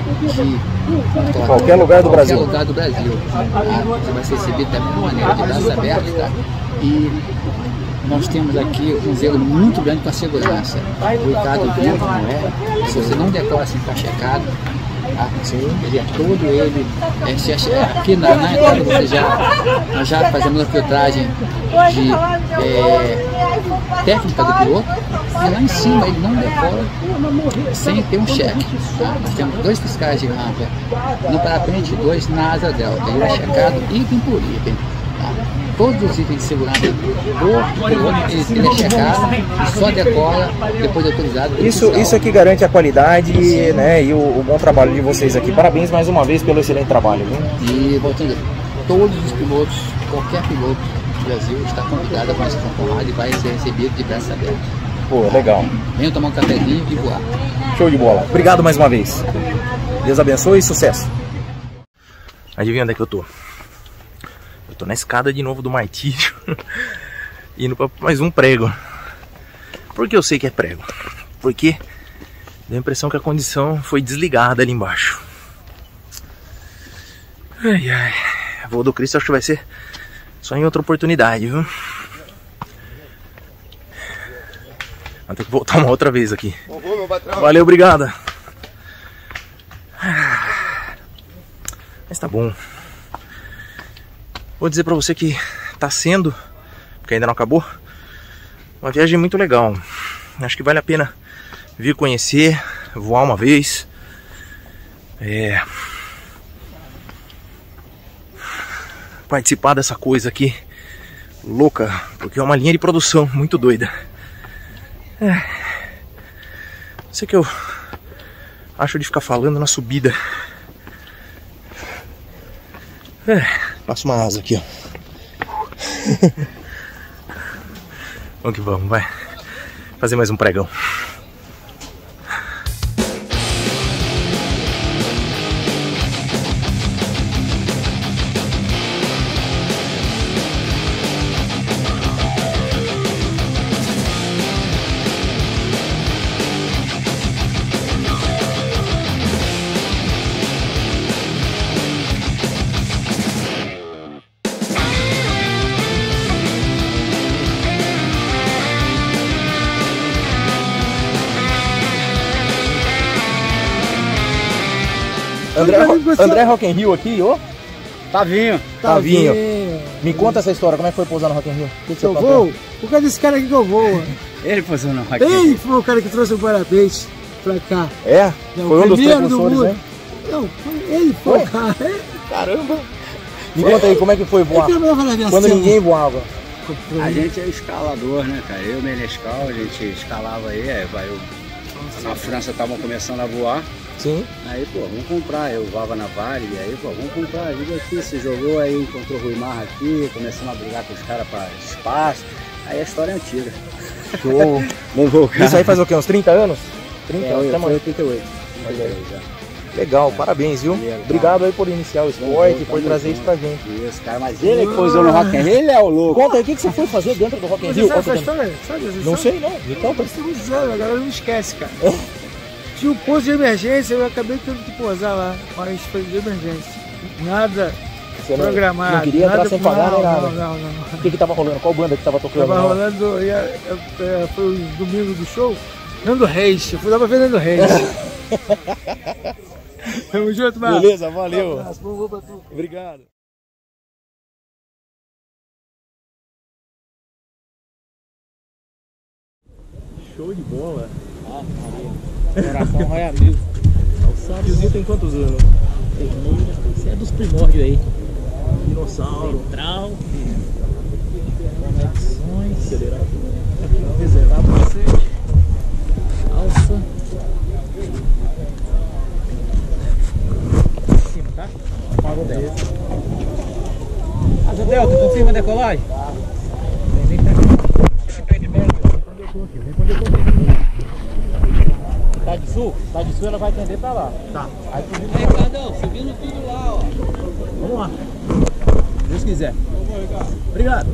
de qualquer lugar do qualquer Brasil. lugar do Brasil. Tá? Você vai ser recebido da mesma maneira, de braços abertos, tá? E nós temos aqui um zelo muito grande com a segurança. O Ricardo viu como é, se você não decora sem estar checado, tá? Ele é todo ele, é, se acha, aqui na, na entrada você já, nós já fazemos a filtragem de é, técnica do piloto, e lá em cima ele não decora sem ter um cheque. Tá? Nós temos dois fiscais de rampa no parapente, dois na asa delta. Ele é checado item por item. Tá? Todos os itens de segurança do piloto, ele, ele é checado e só decora depois de autorizado. Isso, isso aqui garante a qualidade, né, e o, o bom trabalho de vocês aqui. Parabéns mais uma vez pelo excelente trabalho. Viu? E voltando, todos os pilotos, qualquer piloto do Brasil está convidado a conhecer São Conrado e vai ser recebido de braços abertos. Pô, legal. Venham tomar um cafezinho e voar. Show de bola. Obrigado mais uma vez. Deus abençoe e sucesso. Adivinha onde é que eu tô? Eu tô na escada de novo do Martírio, indo pra mais um prego. Por que eu sei que é prego? Porque deu a impressão que a condição foi desligada ali embaixo. Ai, ai. O voo do Cristo acho que vai ser só em outra oportunidade, viu? Vou ter que voltar uma outra vez aqui. Valeu, obrigado. Mas tá bom. Vou dizer pra você que tá sendo, porque ainda não acabou, uma viagem muito legal. Acho que vale a pena vir conhecer, voar uma vez. É... participar dessa coisa aqui louca, porque é uma linha de produção muito doida. É... Isso que eu acho de ficar falando na subida. É... Passa uma asa aqui, ó. Vamos que vamos, vai fazer mais um pregão. André, André Rock in Rio aqui, ô? Tavinho. Tavinho. Me conta essa história, como é que foi pousar no Rock in Rio? Que que eu vou? Por causa desse cara aqui que eu vou. Ele pousou no Rock in Rio. Ele foi o cara que trouxe o parabéns pra cá. É? Não, foi um dos precursores, né? Não, ele foi, foi? cara. Caramba. Me conta aí, como é que foi voar? É quando ninguém voava. A gente é escalador, né, cara? Eu, Menescal, a gente escalava aí, aí vai, eu, na França estavam começando a voar. Sim. Aí, pô, vamos comprar. Eu voava na Vale, e aí, pô, vamos comprar. A vida aqui, se jogou, aí encontrou o Rui Marra aqui, começamos a brigar com os caras para espaço. Aí a história é antiga. Show. Levou o cara. Isso aí faz o quê? Uns trinta anos? trinta É, anos, eu, até foi trinta e oito. trinta e oito já. Legal, é. Parabéns, viu? É, Obrigado aí por iniciar o esporte e por trazer isso pra gente. Isso, cara, mas ele que pousou no Rock in Rio, ele é o louco. Conta aí, o que você foi fazer dentro do Rock in Rio? Sabe essa história? Sabe essa não sei, não. Me conta. A galera não esquece, cara. Tinha um posto de emergência, eu acabei tendo que pousar lá, mas foi de emergência. Nada você não, programado. Não queria entrar nada, sem pagar não, nem nada. Não, não, não. O que que tava rolando? Qual banda que tava tocando? Tava rolando, ia, ia, foi o domingo do show, Nando Reis. Eu fui lá pra ver Nando Reis. Tamo junto, mano. Beleza, valeu. Um abraço, bom voo pra tu. Obrigado. Show de bola. Ah, coração vai amigo. O tiozinho tem quantos anos? Esse é dos primórdios aí. Dinossauro. Central. Conexões. Acelerador. Reservar você. Alça. Em cima, tá? Apagou dela. Asa Delta, confirma a decolagem? Vem, vem pra cá. Vem quando eu tô aqui. Tá de sul? Tá de sul, ela vai atender pra lá. Tá. Aí, aí Ricardão, subindo tudo lá, ó. Vamos lá. Se Deus quiser. Obrigado.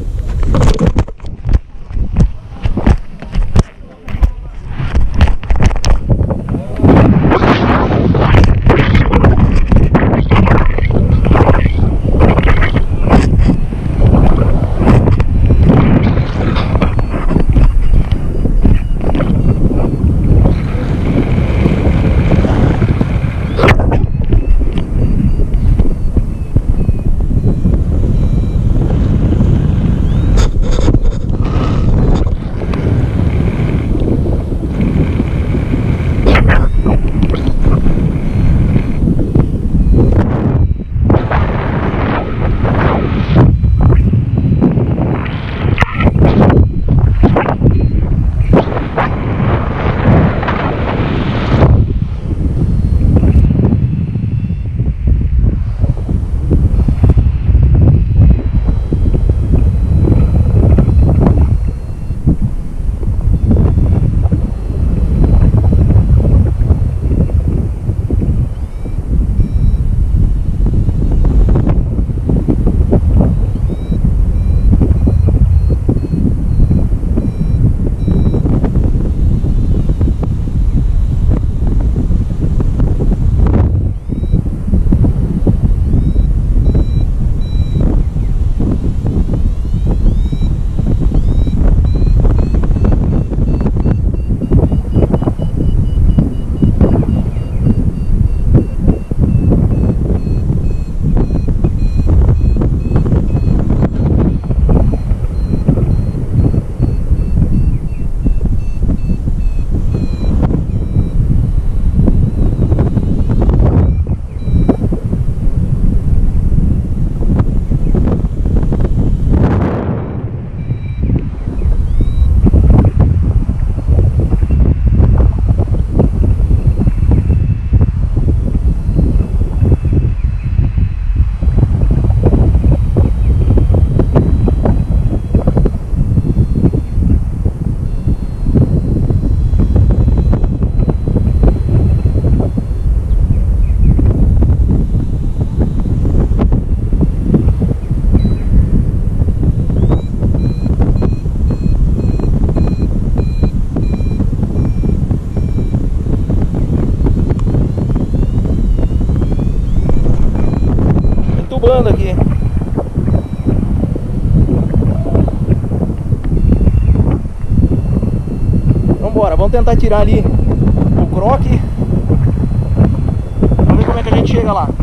nublando aqui. Vambora, vamos tentar tirar ali o croque. Vamos ver como é que a gente chega lá.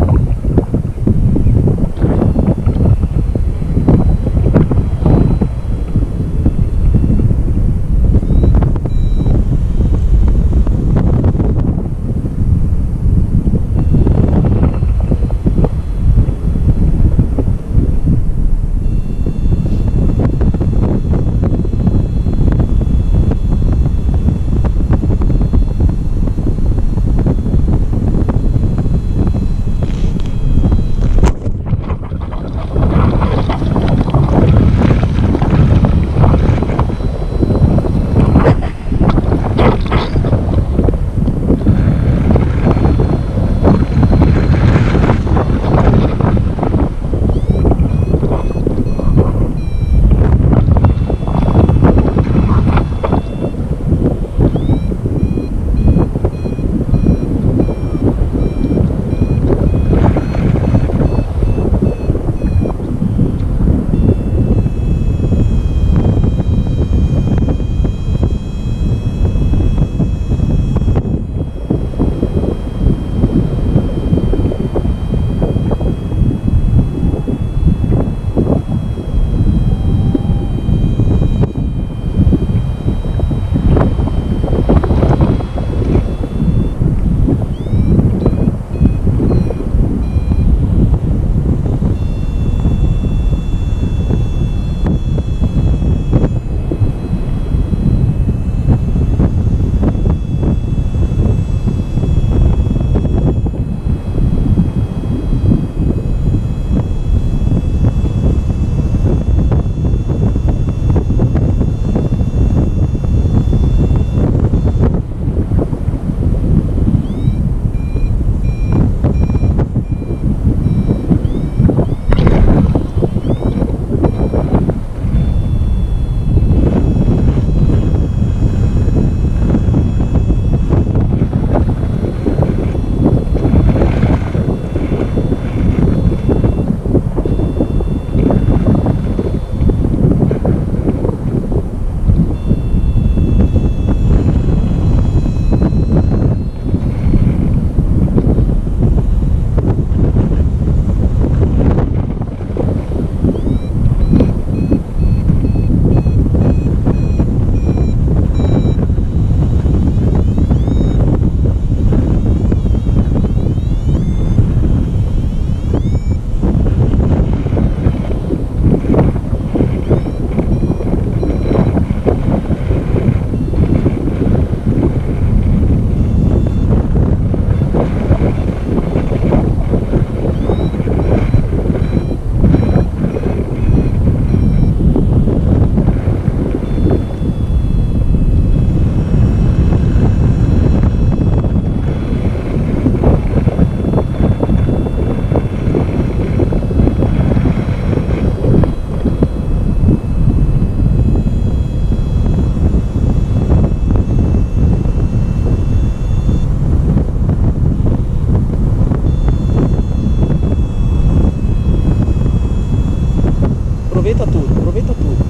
aproveita tudo, aproveita tudo.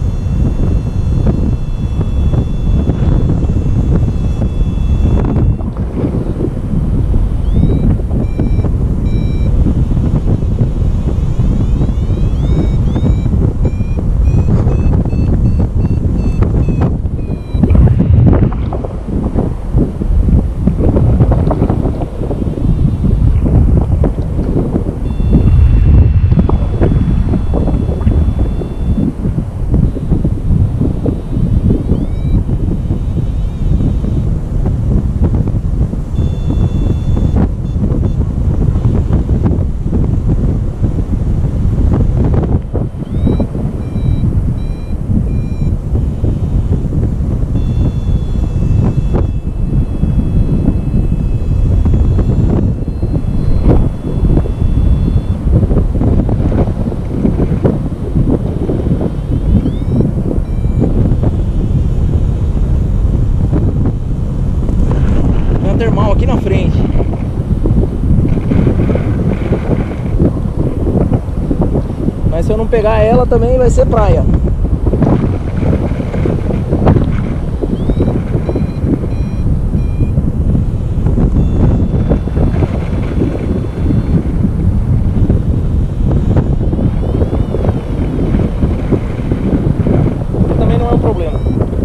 Mas se eu não pegar ela também vai ser praia. Também não é um problema.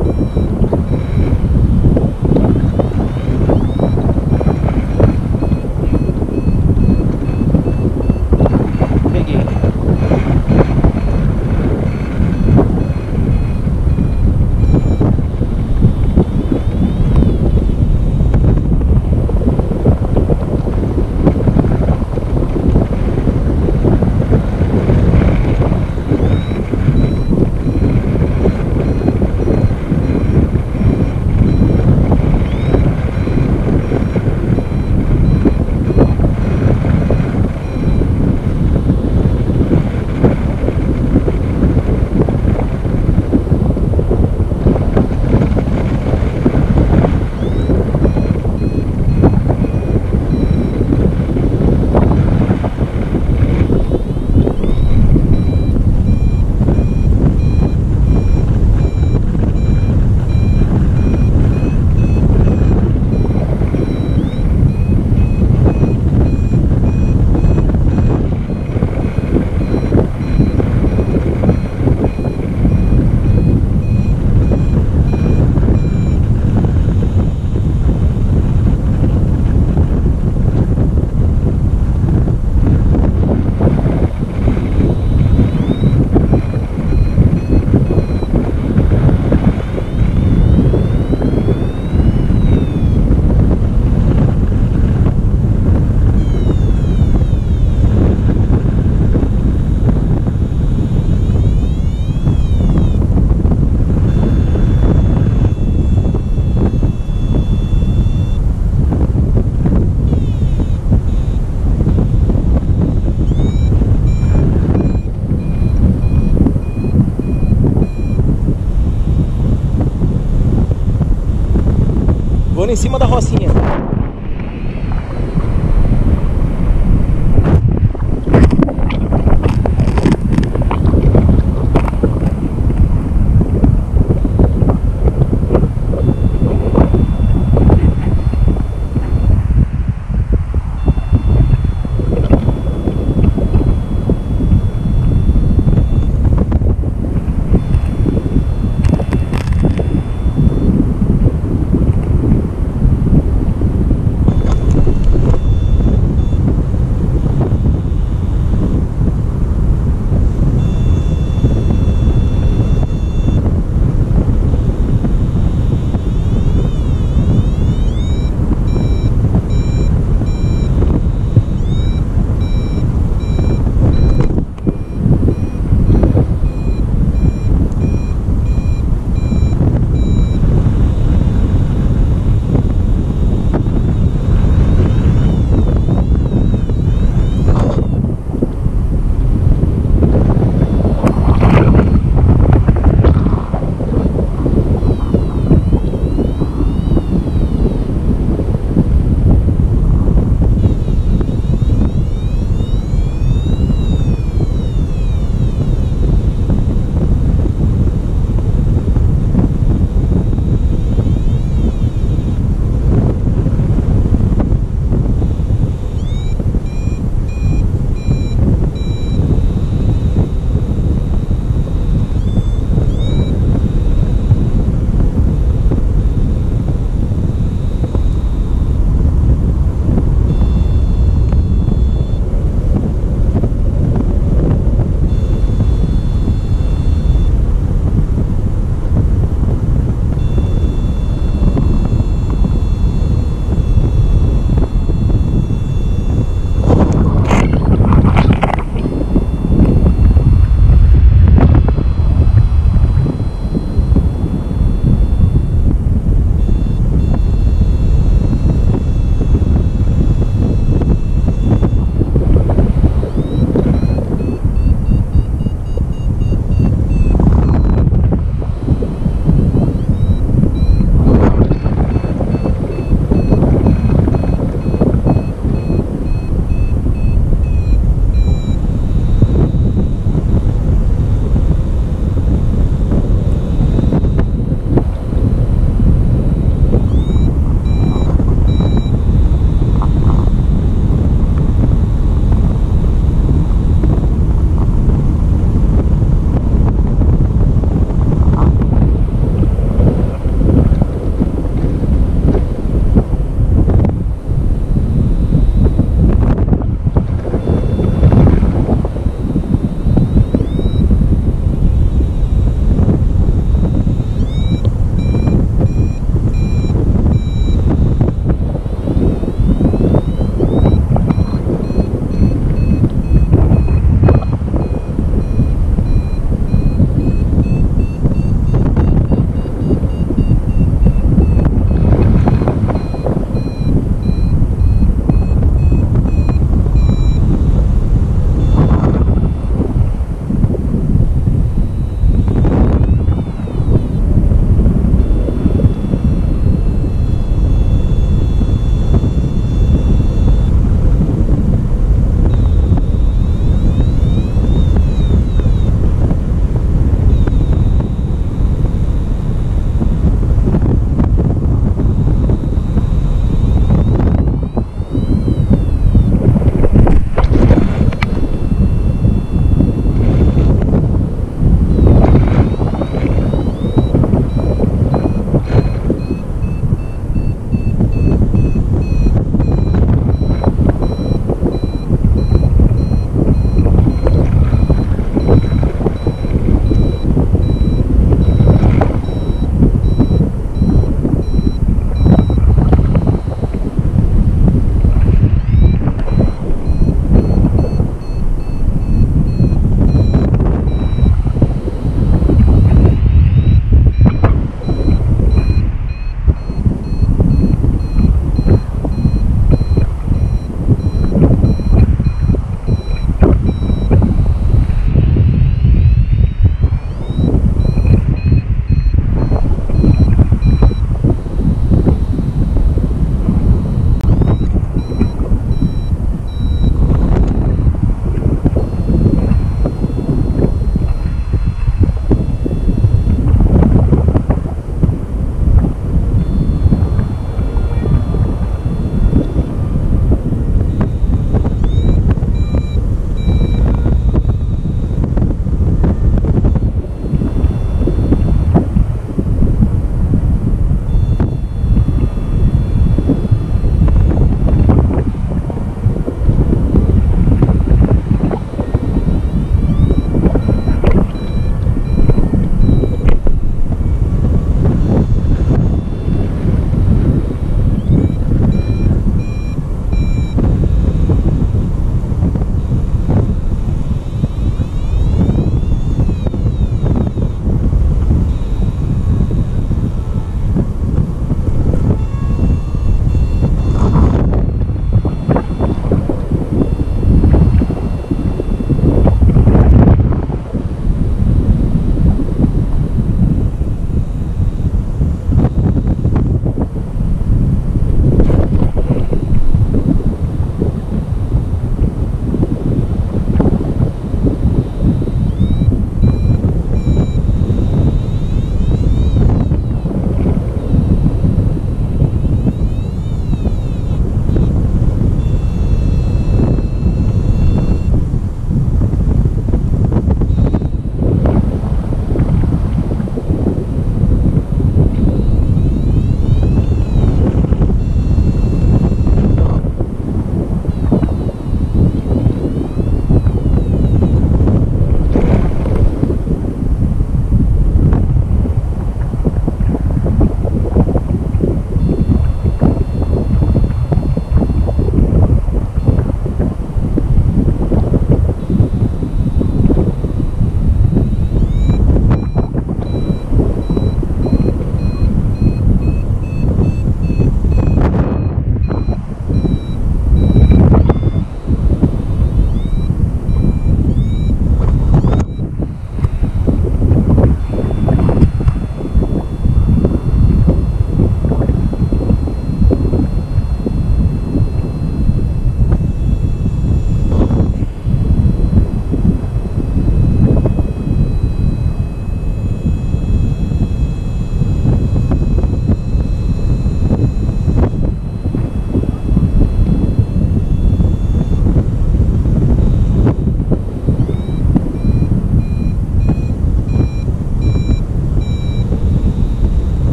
Em cima da rocinha.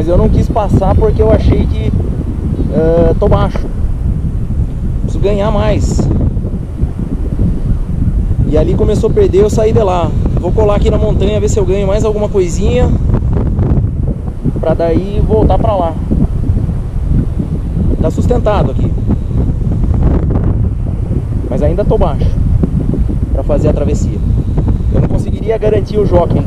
Mas eu não quis passar porque eu achei que uh, tô baixo. Preciso ganhar mais. E ali começou a perder, eu saí de lá. Vou colar aqui na montanha, ver se eu ganho mais alguma coisinha, pra daí voltar pra lá. Tá sustentado aqui, mas ainda tô baixo pra fazer a travessia. Eu não conseguiria garantir o jockey.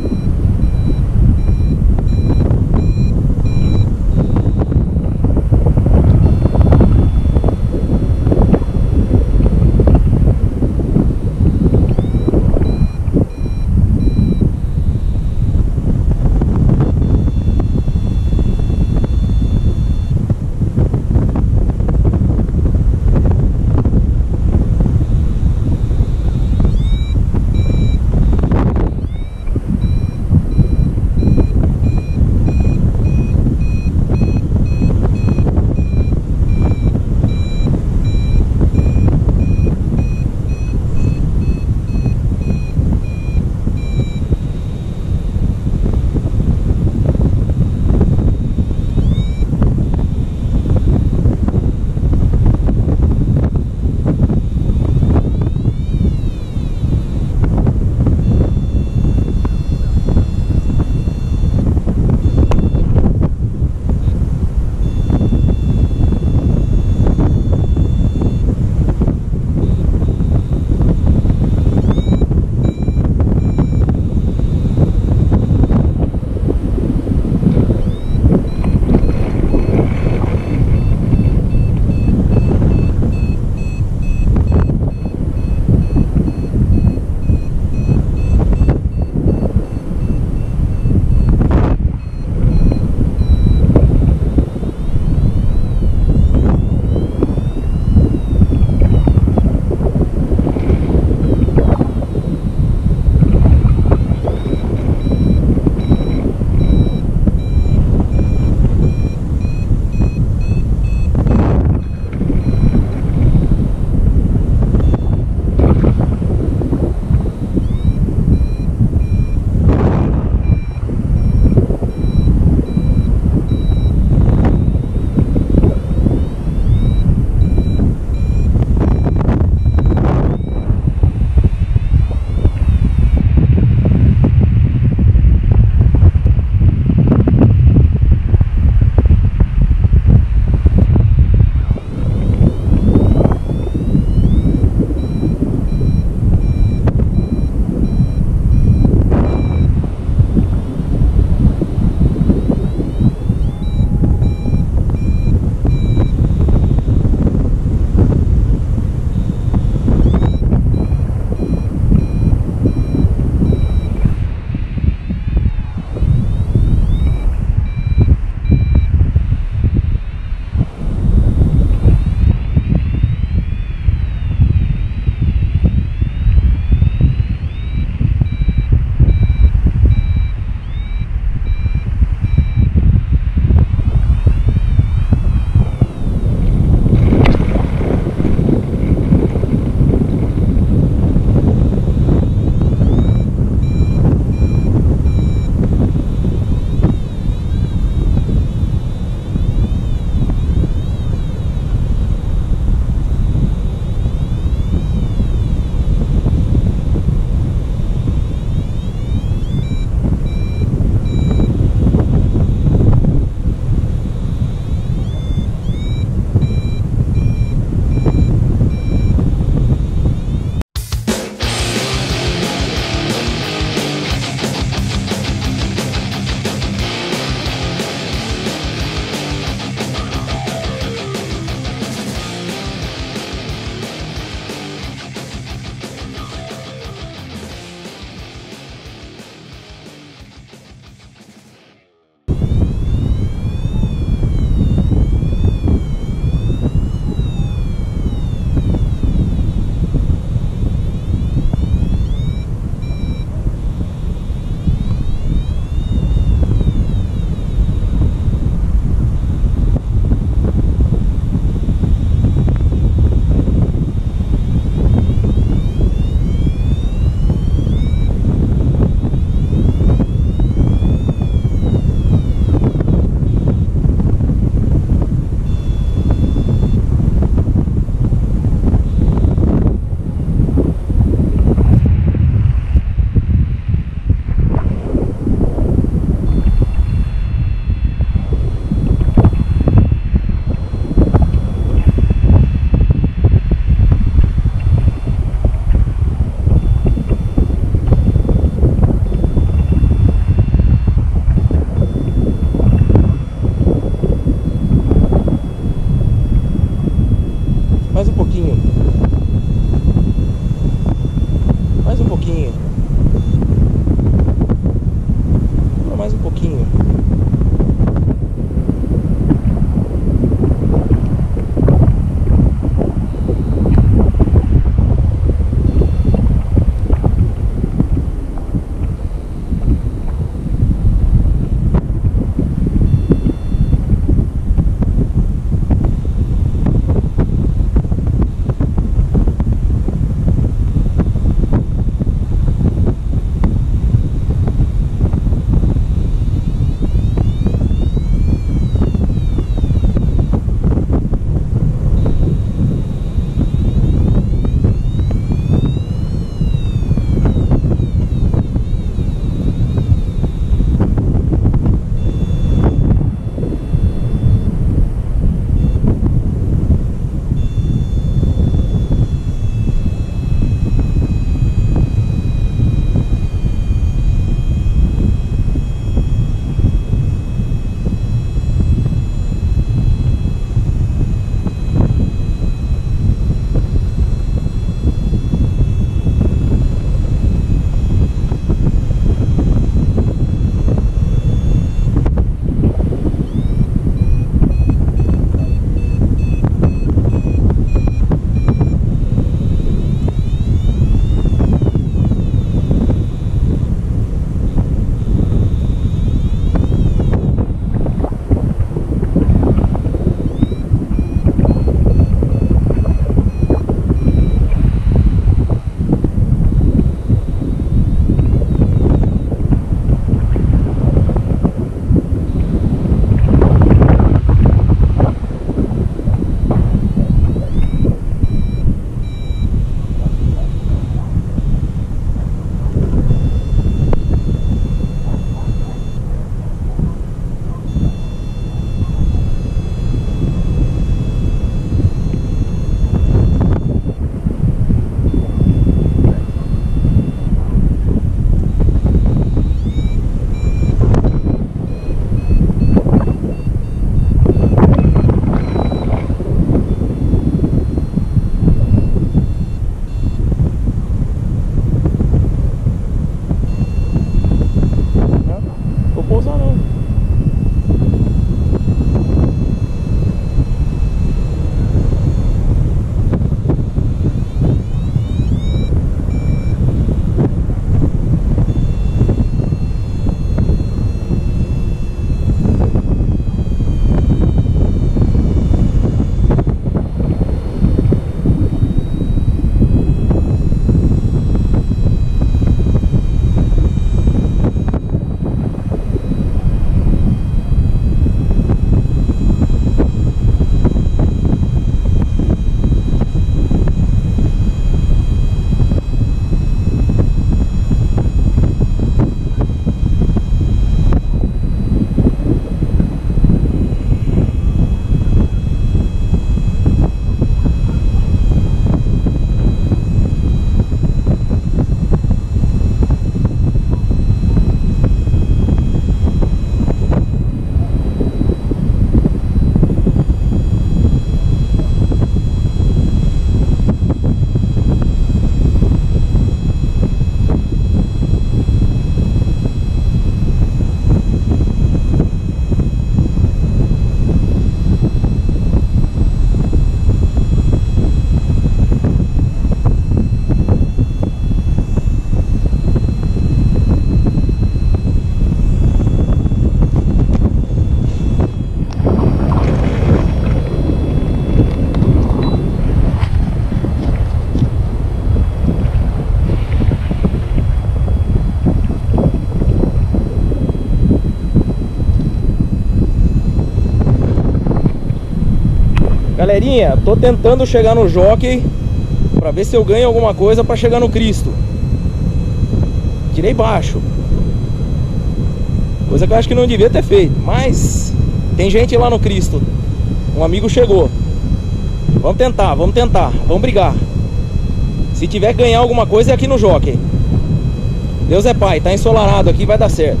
Galerinha, tô tentando chegar no Jockey pra ver se eu ganho alguma coisa pra chegar no Cristo. Tirei baixo. Coisa que eu acho que não devia ter feito, mas tem gente lá no Cristo. Um amigo chegou. Vamos tentar, vamos tentar, vamos brigar. Se tiver que ganhar alguma coisa é aqui no Jockey. Deus é pai, tá ensolarado aqui, vai dar certo.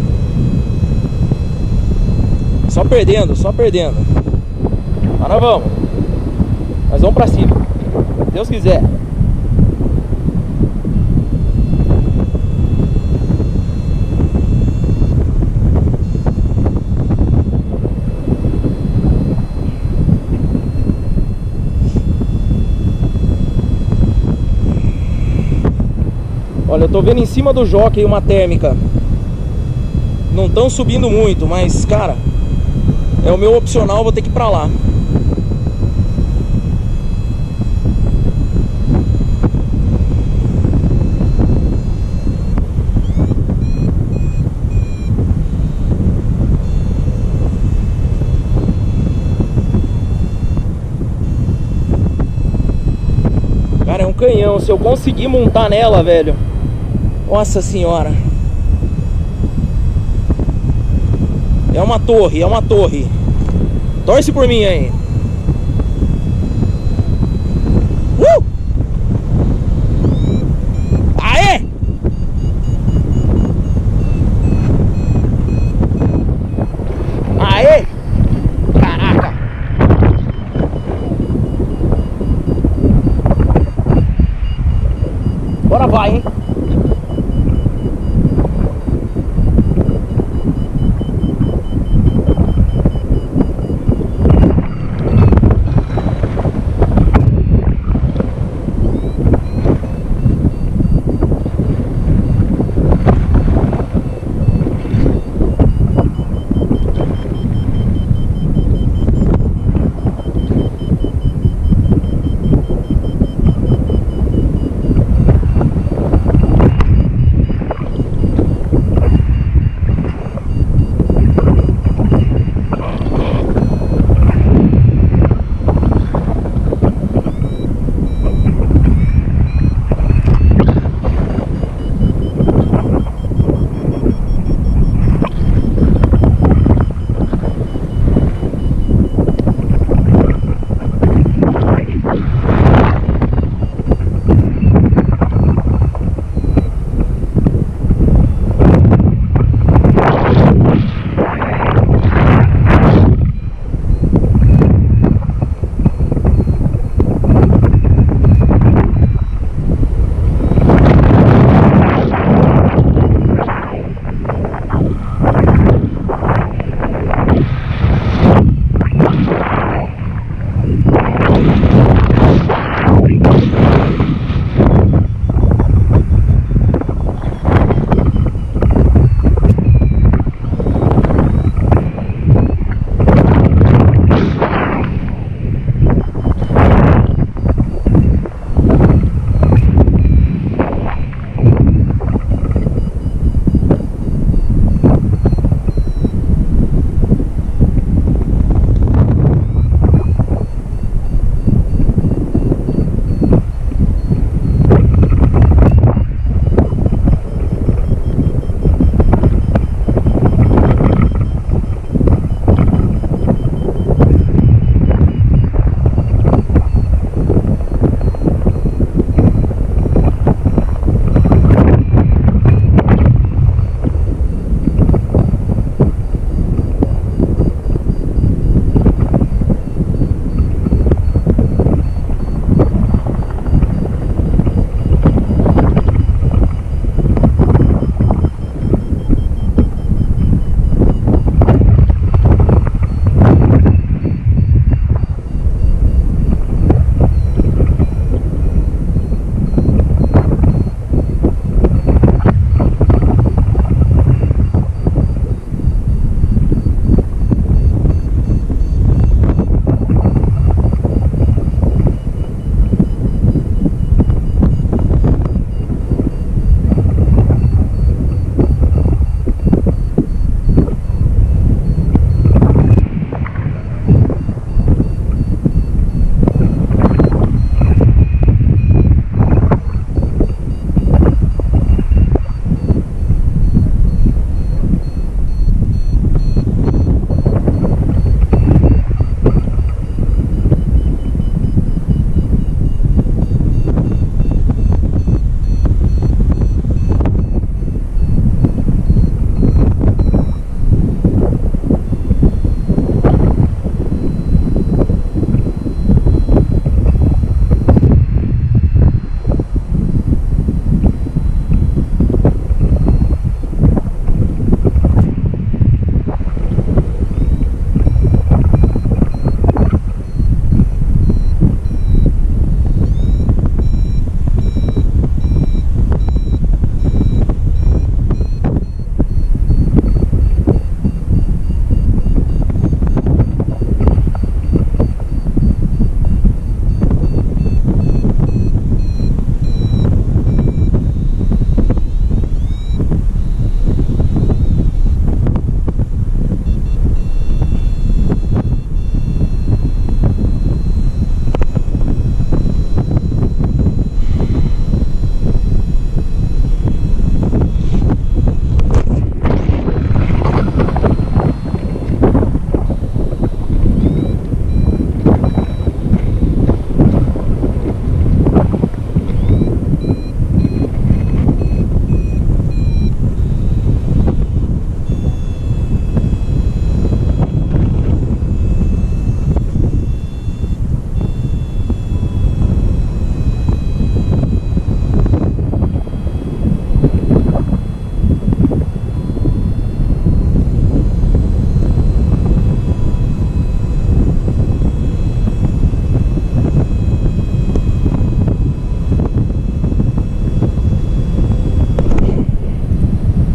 Só perdendo, só perdendo. Mas nós vamos. Nós vamos pra cima. Se Deus quiser. Olha, eu tô vendo em cima do Jockey uma térmica. Não estão subindo muito, mas, cara, é o meu opcional, vou ter que ir pra lá. Cara, é um canhão. Se eu conseguir montar nela, velho, nossa senhora. É uma torre, é uma torre. Torce por mim aí. Uh! Aê! Aê! Caraca! Bora vai, hein?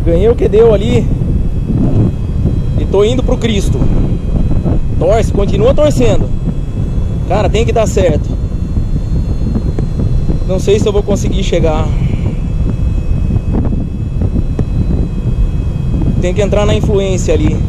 Ganhei o que deu ali. E tô indo pro Cristo. Torce, continua torcendo. Cara, tem que dar certo. Não sei se eu vou conseguir chegar. Tem que entrar na influência ali.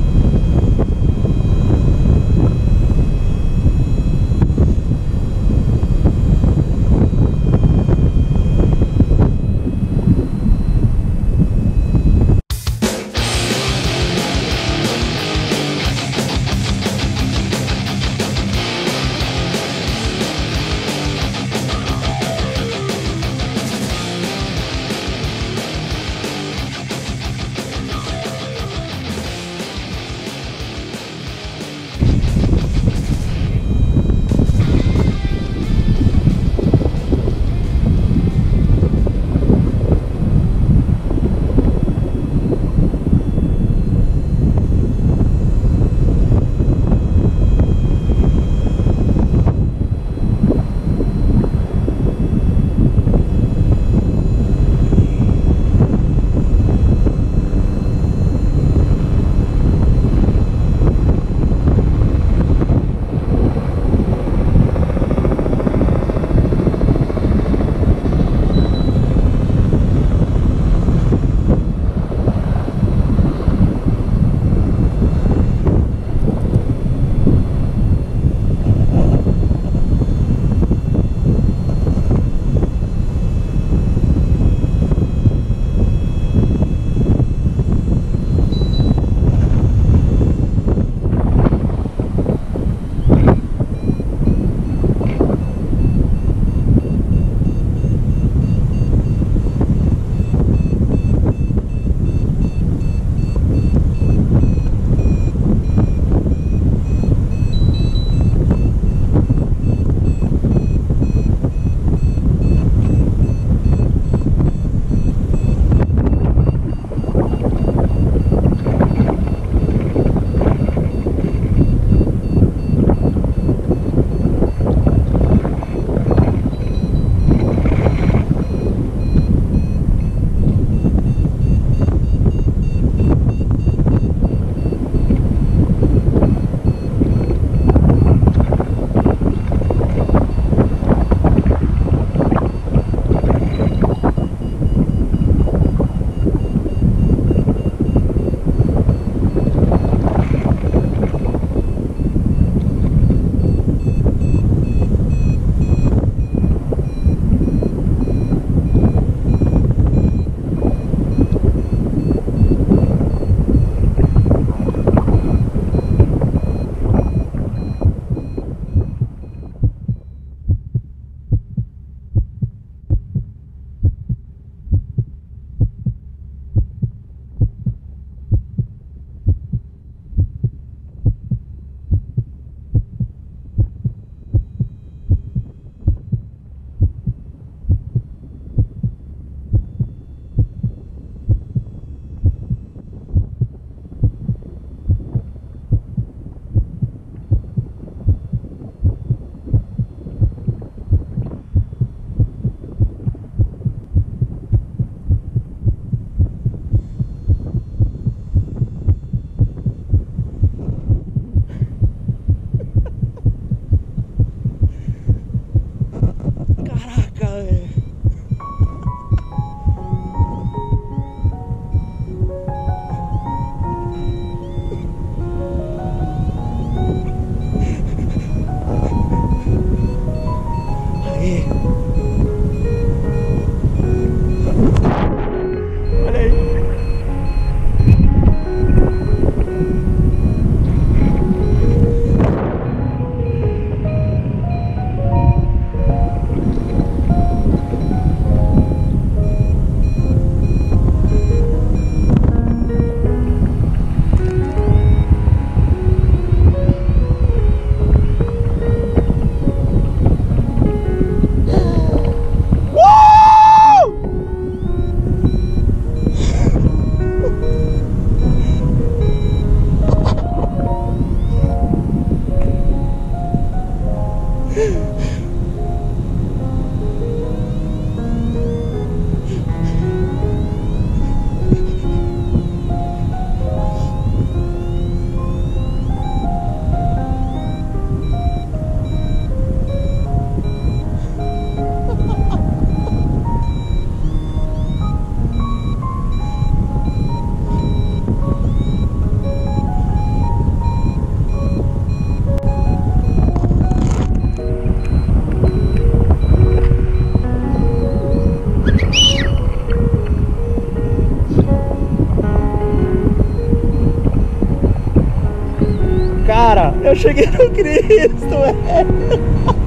Eu cheguei no Cristo, velho.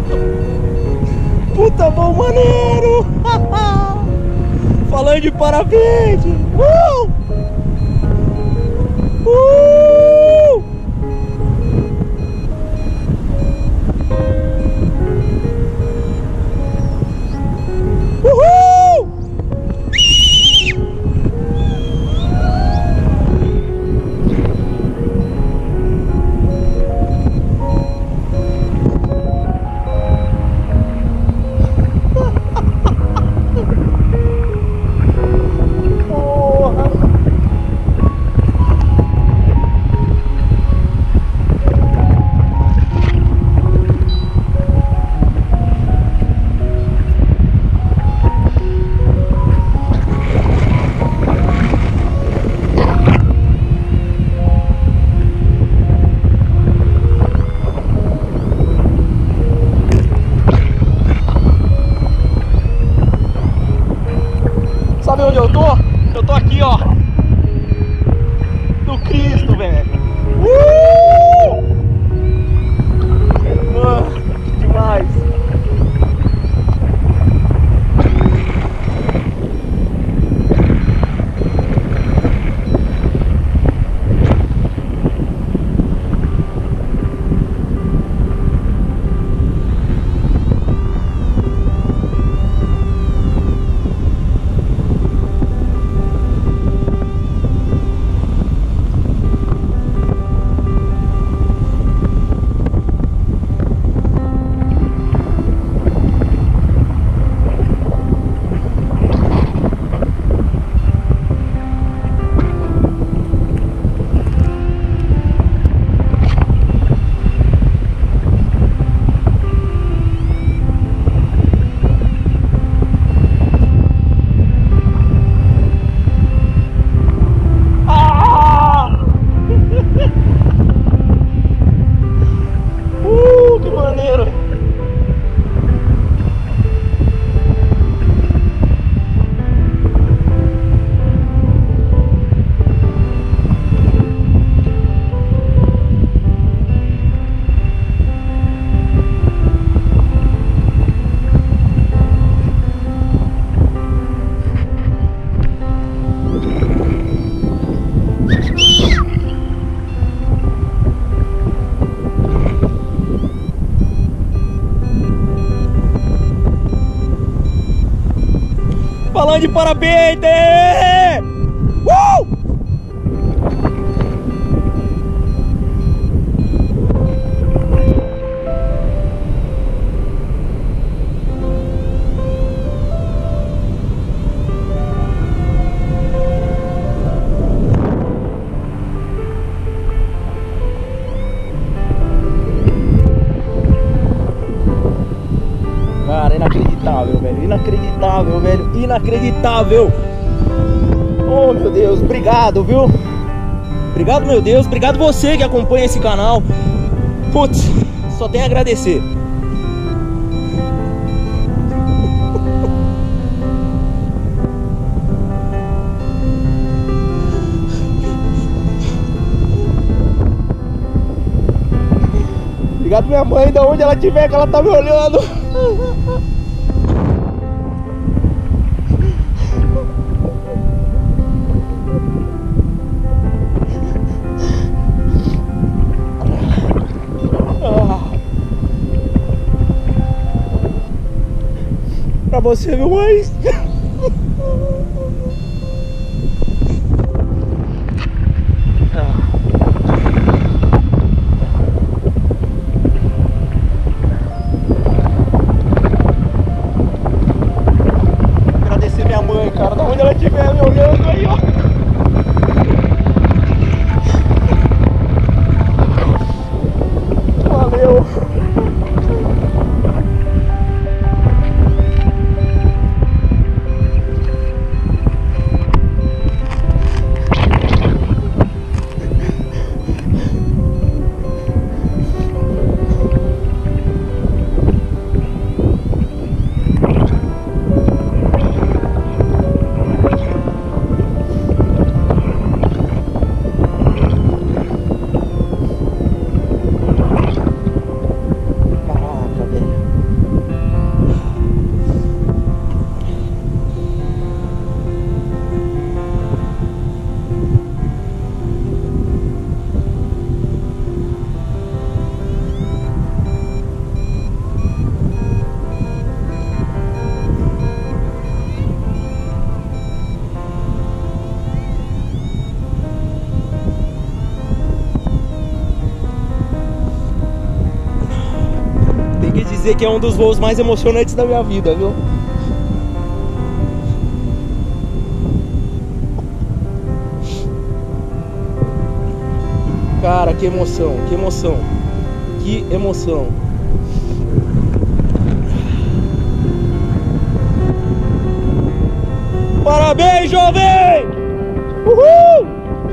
Puta bom maneiro. Falando de parapente. Uh! Uh! Uhul! Sabe onde eu tô? Eu tô aqui, ó. No Cristo, velho. Uh! Ah, que demais. Falando de parapente! Uh! Cara, inacreditável, velho. Inacreditável, velho. Inacreditável. Oh, meu Deus. Obrigado, viu? Obrigado, meu Deus. Obrigado você que acompanha esse canal. Putz, só tenho a agradecer. Obrigado minha mãe, da onde ela estiver, que ela tá me olhando. Pra você, meu mãe. Agradecer minha mãe, cara, da onde ela estiver me olhando aí, ó. Valeu. dizer que é um dos voos mais emocionantes da minha vida, viu? Cara, que emoção, que emoção, que emoção. Parabéns, jovem! Uhul!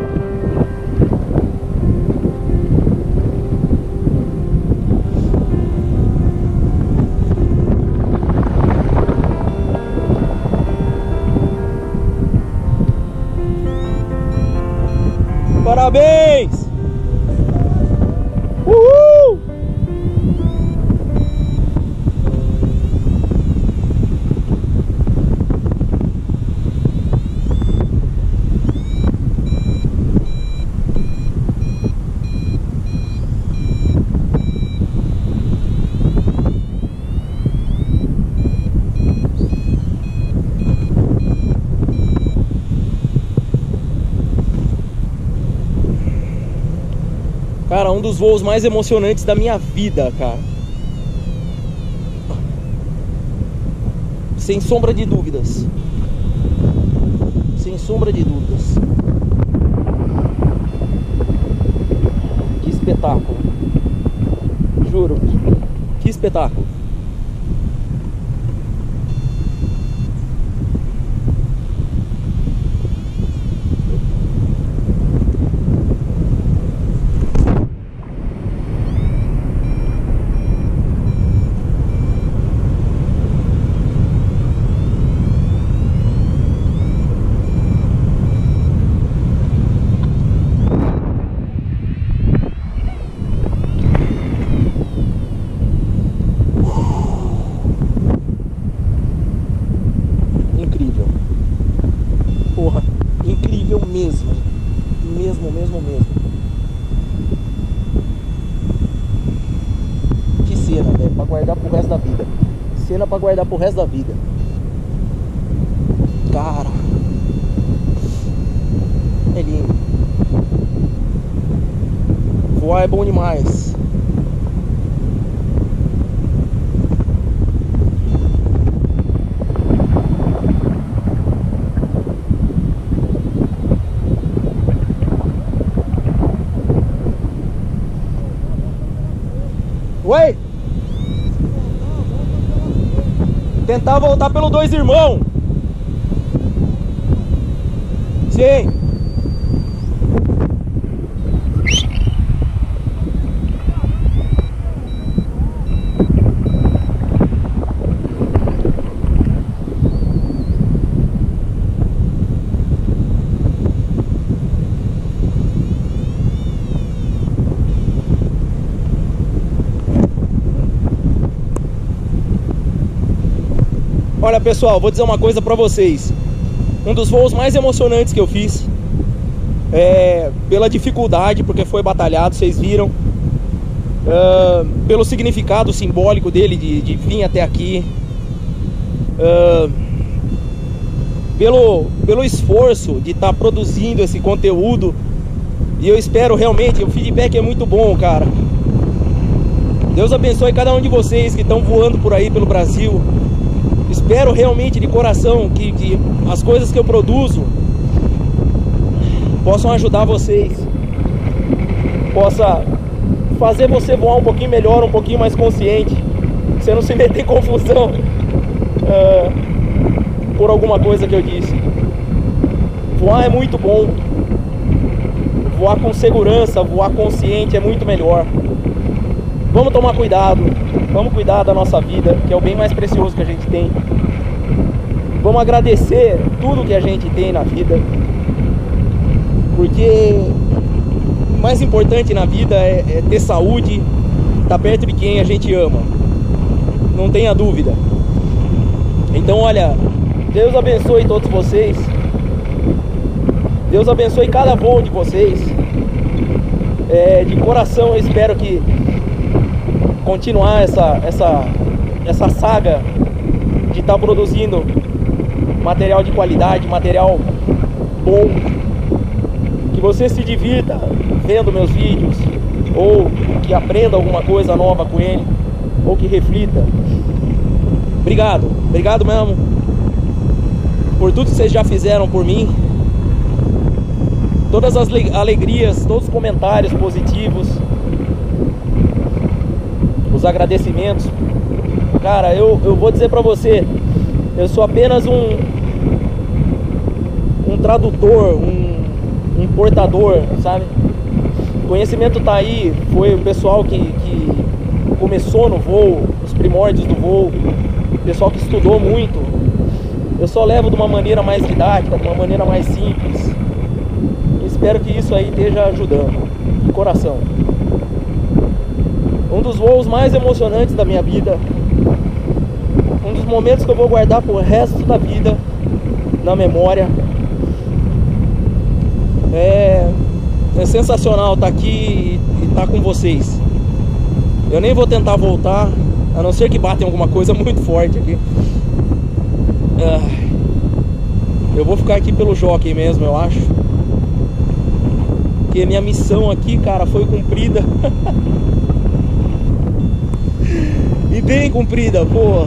Parabéns! Uhul! Cara, um dos voos mais emocionantes da minha vida, cara. Sem sombra de dúvidas. Sem sombra de dúvidas. Que espetáculo. Juro. Que espetáculo. Mesmo, mesmo, mesmo, mesmo. Que cena, velho, pra guardar pro resto da vida. Cena pra guardar pro resto da vida. Cara, é lindo. Voar é bom demais. Oi? Tentar voltar pelo Dois Irmãos. Sim. Olha, pessoal, vou dizer uma coisa pra vocês. Um dos voos mais emocionantes que eu fiz, é, pela dificuldade, porque foi batalhado, vocês viram, uh, pelo significado simbólico dele de, de vir até aqui, uh, pelo, pelo esforço de estar tá produzindo esse conteúdo. E eu espero realmente, o feedback é muito bom, cara. Deus abençoe cada um de vocês que estão voando por aí pelo Brasil. Espero realmente de coração que, que as coisas que eu produzo possam ajudar vocês, possa fazer você voar um pouquinho melhor, um pouquinho mais consciente, você não se meter em confusão uh, por alguma coisa que eu disse. Voar é muito bom, voar com segurança, voar consciente é muito melhor. Vamos tomar cuidado, vamos cuidar da nossa vida, que é o bem mais precioso que a gente tem. Vamos agradecer tudo que a gente tem na vida, porque o mais importante na vida é, é ter saúde, estar perto de quem a gente ama, não tenha dúvida. Então, olha, Deus abençoe todos vocês, Deus abençoe cada voo de vocês. É, de coração eu espero que continuar essa, essa, essa saga de estar tá produzindo material de qualidade, material bom, que você se divirta vendo meus vídeos ou que aprenda alguma coisa nova com ele. ou que reflita. Obrigado, obrigado mesmo por tudo que vocês já fizeram por mim. Todas as alegrias, todos os comentários positivos, os agradecimentos. Cara, eu, eu vou dizer pra você, eu sou apenas um um tradutor, um, um portador, sabe? O conhecimento tá aí, foi o pessoal que, que começou no voo, os primórdios do voo, o pessoal que estudou muito. Eu só levo de uma maneira mais didática, de uma maneira mais simples. Espero que isso aí esteja ajudando, de coração. Um dos voos mais emocionantes da minha vida, um dos momentos que eu vou guardar pro resto da vida na memória. É, é sensacional estar aqui e estar com vocês. Eu nem vou tentar voltar, a não ser que batem alguma coisa muito forte aqui. Eu vou ficar aqui pelo jockey mesmo, eu acho. Porque minha missão aqui, cara, foi cumprida. E bem cumprida, pô.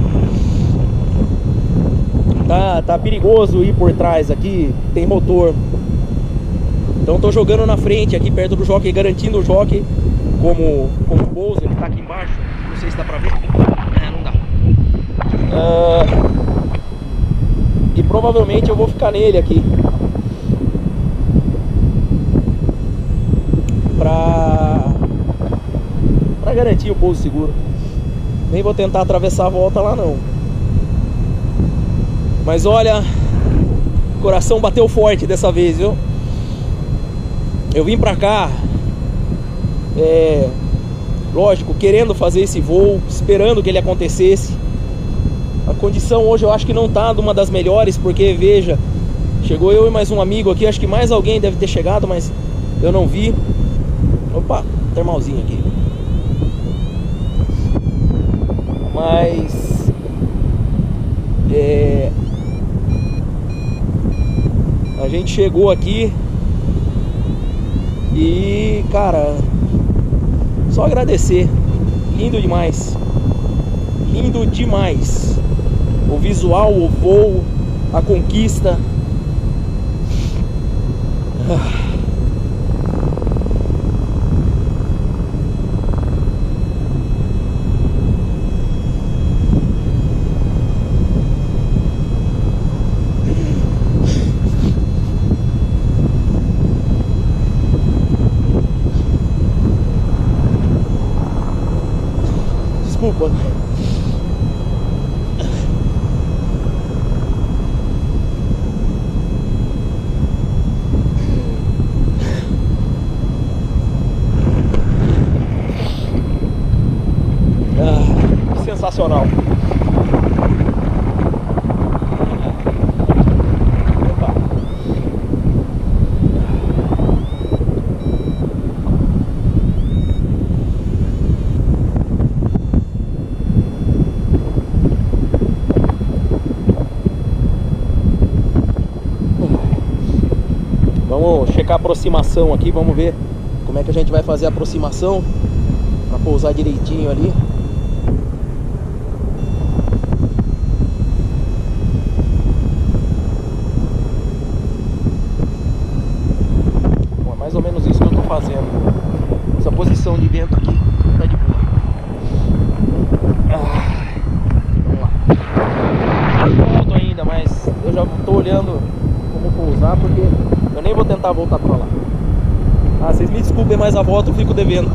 Tá, tá perigoso ir por trás aqui, tem motor. Então tô jogando na frente aqui perto do jockey, garantindo o jockey. Como, como o Pouso, ele tá aqui embaixo. Não sei se dá pra ver. É, não dá. Uh, e provavelmente eu vou ficar nele aqui. Pra, pra garantir o pouso seguro. Nem vou tentar atravessar a volta lá não. Mas olha, o coração bateu forte dessa vez, viu? Eu vim pra cá, é, lógico, querendo fazer esse voo, esperando que ele acontecesse. A condição hoje eu acho que não tá de uma das melhores, porque veja, chegou eu e mais um amigo aqui, acho que mais alguém deve ter chegado, mas eu não vi. Opa, termalzinho aqui. Mas é, a gente chegou aqui e, cara, só agradecer. Lindo demais. Lindo demais. O visual, o voo, a conquista. Desculpa. Ah, sensacional. Vamos checar a aproximação aqui, vamos ver como é que a gente vai fazer a aproximação para pousar direitinho ali. Bom, é mais ou menos isso que eu estou fazendo. Essa posição de vento aqui tá de boa. Ah, vamos lá. Não volto ainda, mas eu já estou olhando como pousar, porque eu nem vou tentar voltar pra lá. Ah, vocês me desculpem, mas a volta eu fico devendo.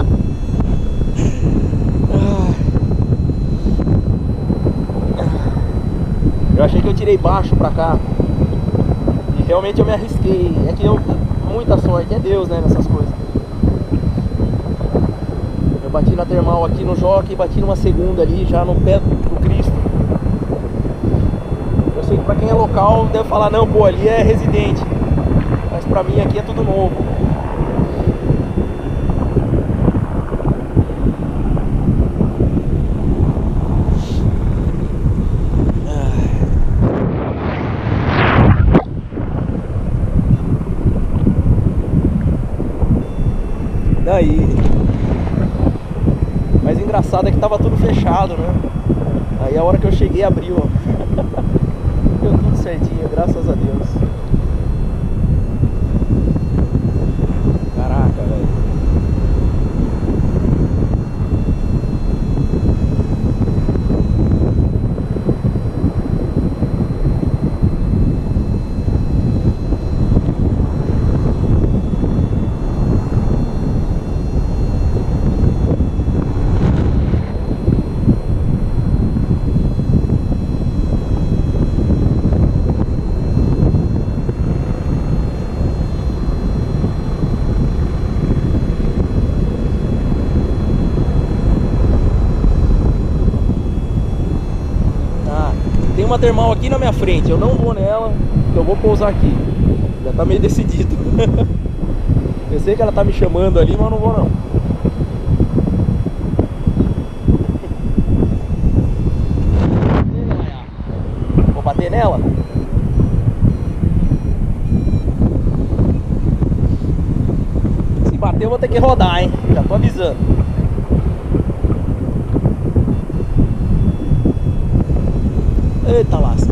Eu achei que eu tirei baixo pra cá. E realmente eu me arrisquei. É que eu, muita sorte, é Deus, né, nessas coisas. Eu bati na termal aqui no jockey e bati numa segunda ali, já no pé do Cristo. Eu sei que pra quem é local deve falar, não, pô, ali é residente. Mas pra mim aqui é tudo novo. Daí. Mas engraçado é que tava tudo fechado, né? Aí a hora que eu cheguei abriu, ó. Deu tudo certinho, graças a Deus. Caraca, velho. Uma termal aqui na minha frente, eu não vou nela, eu vou pousar aqui. Já tá meio decidido. Eu sei que ela tá me chamando ali, mas não vou não. Vou bater nela? Se bater eu vou ter que rodar, hein? Já tô avisando. Eita lasca.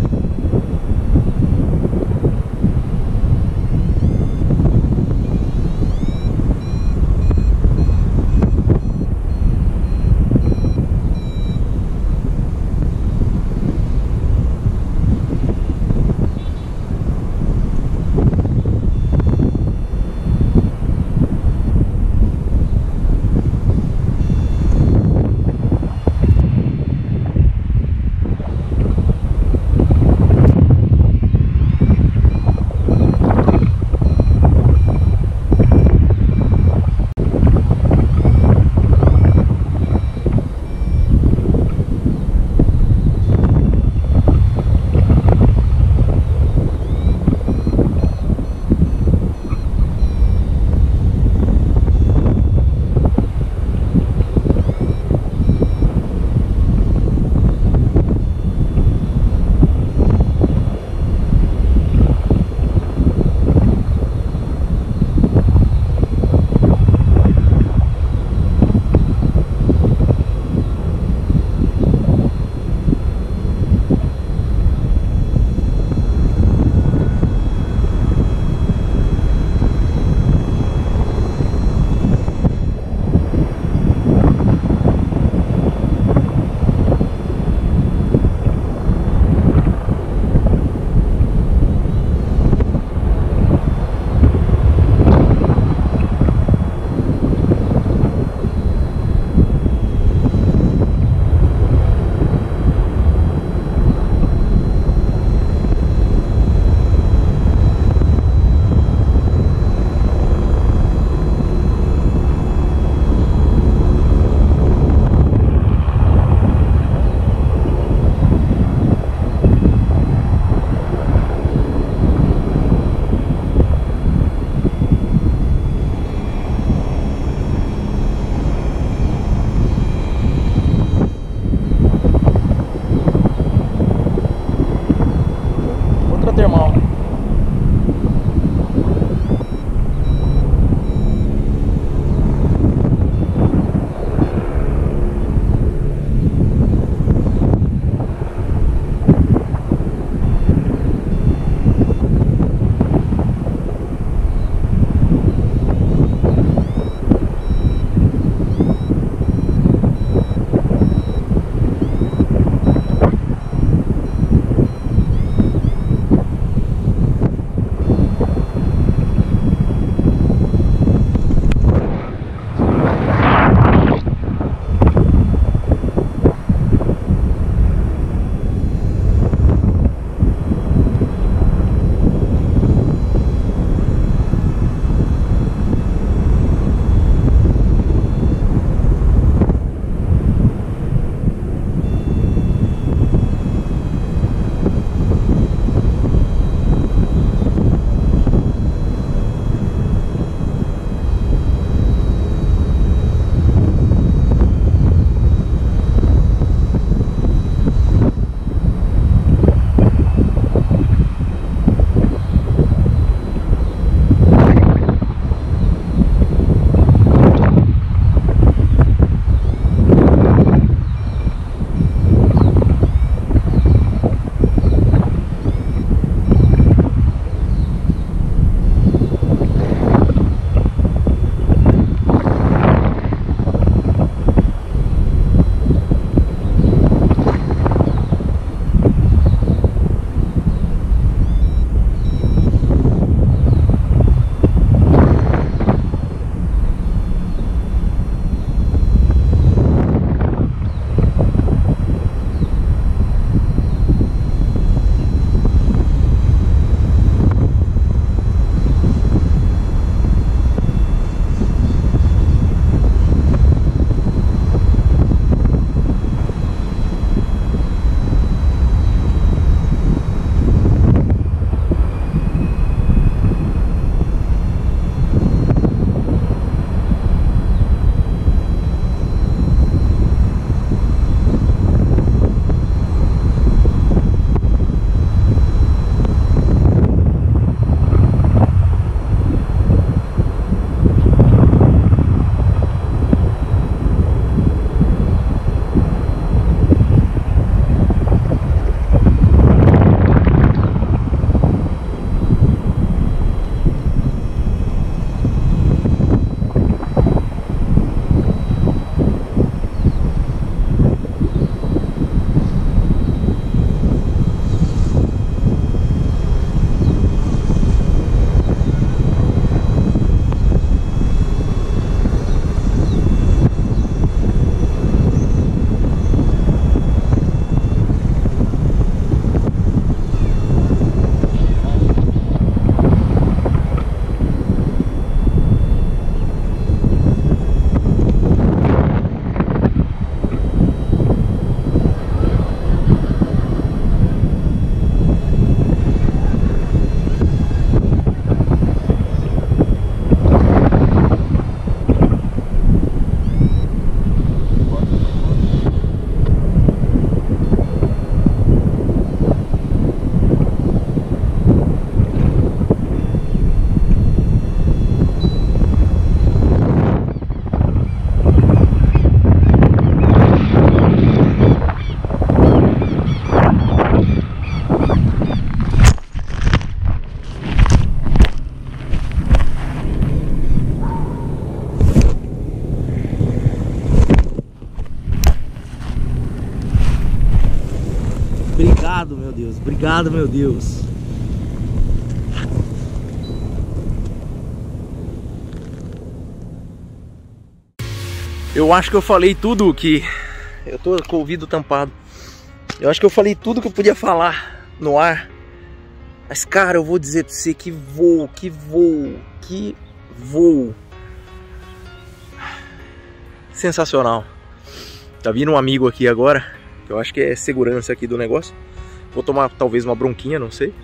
Deus. Obrigado, meu Deus. Eu acho que eu falei tudo que... Eu tô com o ouvido tampado. Eu acho que eu falei tudo que eu podia falar no ar. Mas, cara, eu vou dizer pra você que voo, que voo, que voo. Sensacional. Tá vindo um amigo aqui agora, que eu acho que é segurança aqui do negócio. Vou tomar talvez uma bronquinha, não sei.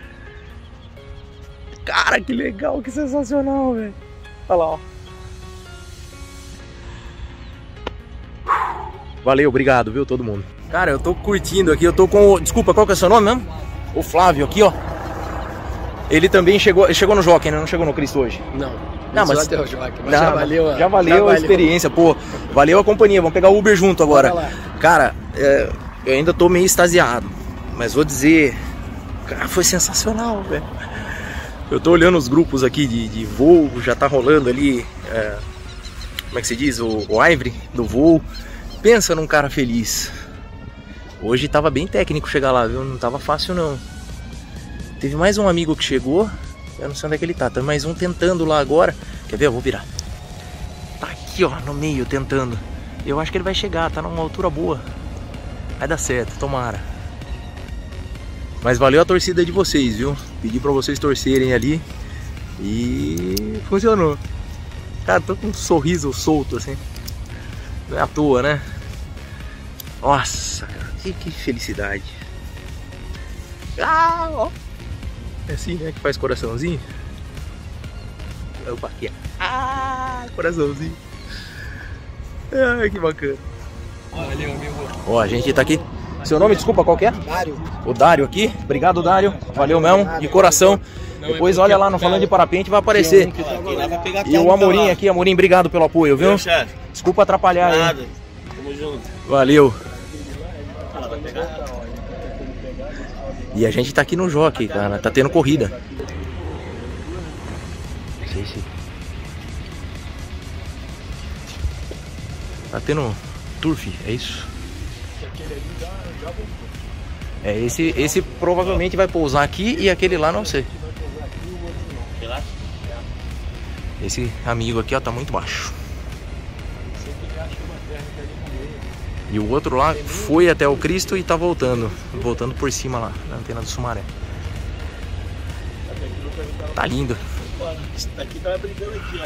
Cara, que legal, que sensacional, velho. Olha lá, ó. Valeu, obrigado, viu, todo mundo. Cara, eu tô curtindo aqui, eu tô com o... Desculpa, qual que é o seu nome mesmo? O Flávio aqui, ó. Ele também chegou, ele chegou no Jockey, né? Não chegou no Cristo hoje? Não. Não, mas, até o Jockey, mas não, já valeu a, já valeu já a valeu. experiência, pô. Valeu a companhia, vamos pegar o Uber junto agora. Cara, é, eu ainda tô meio extasiado, mas vou dizer, cara, foi sensacional, velho. Eu tô olhando os grupos aqui de, de voo, já tá rolando ali, é, como é que se diz? O, o Ivory do voo. Pensa num cara feliz. Hoje tava bem técnico chegar lá, viu? Não tava fácil não. Teve mais um amigo que chegou. Eu não sei onde é que ele tá. Tem mais um tentando lá agora. Quer ver? Eu vou virar. Tá aqui, ó, no meio, tentando. Eu acho que ele vai chegar, tá numa altura boa. Vai dar certo, tomara. Mas valeu a torcida de vocês, viu? Pedi pra vocês torcerem ali. E funcionou. Cara, tô com um sorriso solto assim. Não é à toa, né? Nossa, cara, que, que felicidade. Ah, ó. É assim, né, que faz coraçãozinho. Opa, aqui. Ah, coraçãozinho. Ai, que bacana. Valeu, amigo. Ó, a gente tá aqui. Seu nome, desculpa, qual que é? Dário. O Dário aqui. Obrigado, Dário. Valeu mesmo, de coração. Depois olha lá no Falando de Parapente, vai aparecer. E o Amorim aqui, Amorim, obrigado pelo apoio, viu? Desculpa atrapalhar aí. Nada. Tamo junto. Valeu. E a gente tá aqui no Jockey, cara. Tá tendo corrida. Sim, sim. Tá tendo turf, é isso? É, esse, esse provavelmente vai pousar aqui e aquele lá não sei. Esse amigo aqui, ó, tá muito baixo. E o outro lá foi até o Cristo e tá voltando. Voltando por cima lá, na antena do Sumaré. Tá lindo. Aqui tava brigando aqui,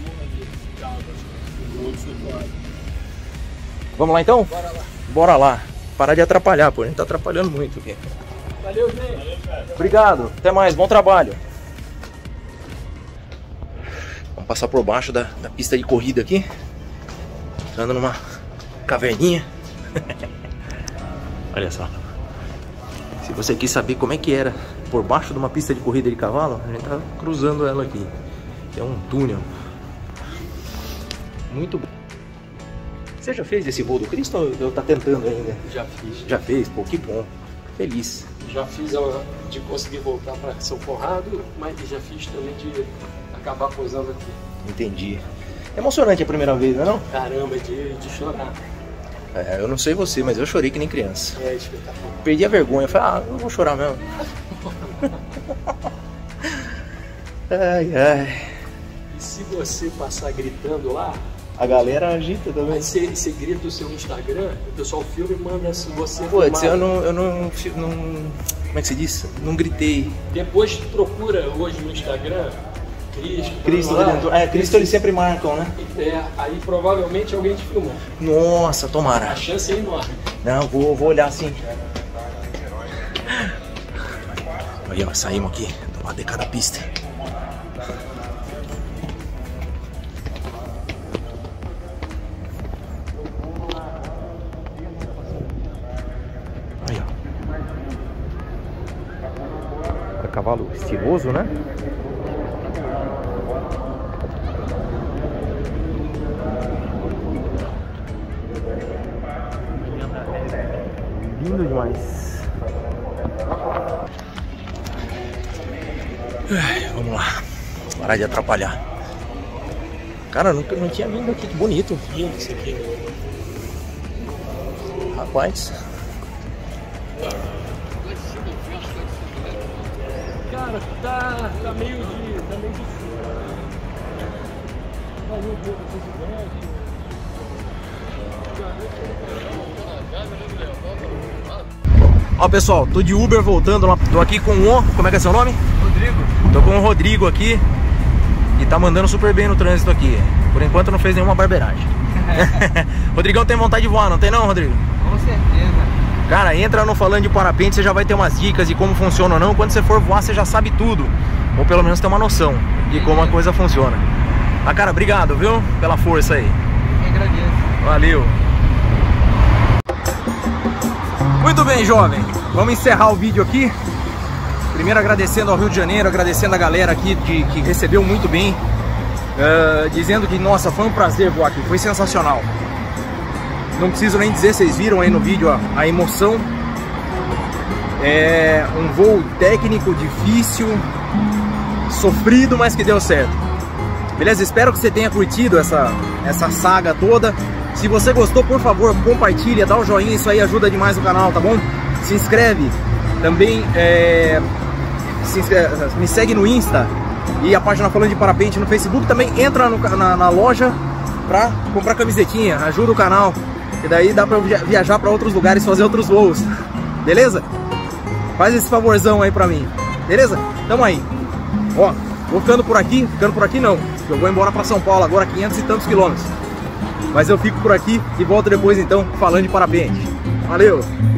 ó. Vamos lá então? Bora lá. Bora lá. Parar de atrapalhar, pô. A gente tá atrapalhando muito aqui. Valeu, gente. Obrigado. Até mais. Bom trabalho. Vamos passar por baixo da, da pista de corrida aqui. Entrando numa caverninha. Olha só. Se você quis saber como é que era por baixo de uma pista de corrida de cavalo, a gente tá cruzando ela aqui. É um túnel. Muito bom. Você já fez esse voo do Cristo ou eu tá tentando ainda? Já fiz. Já fez? Pô, que bom. Feliz. Já fiz a, de conseguir voltar para São Conrado, mas já fiz também de acabar pousando aqui. Entendi. É emocionante a primeira vez, não é não? Caramba, de, de chorar. É, eu não sei você, mas eu chorei que nem criança. É espetacular. Perdi a vergonha. Falei, ah, eu vou chorar mesmo. Ai, ai. E se você passar gritando lá, a galera agita também. Aí você, você grita o seu Instagram, o pessoal filma e manda se você... Pô, eu não, eu não, não... Como é que se diz? Não gritei. Depois procura hoje no Instagram, Cristo... Cristo Redentor. É, Cristo eles sempre marcam, né? É, aí provavelmente alguém te filmou. Nossa, tomara. A chance é enorme. Não, vou, vou olhar assim. Aí, ó, saímos aqui do lado de cada pista. Cavalo estiloso, né? Lindo demais. Vamos lá. Parar de atrapalhar. Cara, nunca não tinha vindo aqui. Que bonito. Lindo isso aqui. Rapaz. Cara, tá, tá meio de. Tá meio de. Valeu um pouco de Ó pessoal, tô de Uber voltando lá. Tô aqui com o... Como é que é seu nome? Rodrigo. Tô com o Rodrigo aqui. E tá mandando super bem no trânsito aqui. Por enquanto não fez nenhuma barbeiragem. Rodrigão tem vontade de voar, não tem não, Rodrigo? Com certeza. Cara, entra no Falando de Parapente, você já vai ter umas dicas de como funciona ou não. Quando você for voar, você já sabe tudo. Ou pelo menos tem uma noção de como a coisa funciona. Ah, cara, obrigado, viu? Pela força aí. Eu que agradeço. Valeu. Muito bem, jovem. Vamos encerrar o vídeo aqui. Primeiro agradecendo ao Rio de Janeiro, agradecendo a galera aqui de, que recebeu muito bem. Uh, dizendo que, nossa, foi um prazer voar aqui, foi sensacional. Não preciso nem dizer, vocês viram aí no vídeo a, a emoção. É um voo técnico, difícil, sofrido, mas que deu certo. Beleza? Espero que você tenha curtido essa, essa saga toda. Se você gostou, por favor, compartilha, dá um joinha, isso aí ajuda demais o canal, tá bom? Se inscreve. Também é, se inscreve, me segue no Insta e a página Falando de Parapente no Facebook. Também entra no, na, na loja pra comprar camisetinha, ajuda o canal. E daí dá pra viajar pra outros lugares, fazer outros voos. Beleza? Faz esse favorzão aí pra mim. Beleza? Tamo aí. Ó, vou ficando por aqui, ficando por aqui não. Eu vou embora pra São Paulo agora, quinhentos e tantos quilômetros. Mas eu fico por aqui e volto depois então falando de parapente. Valeu!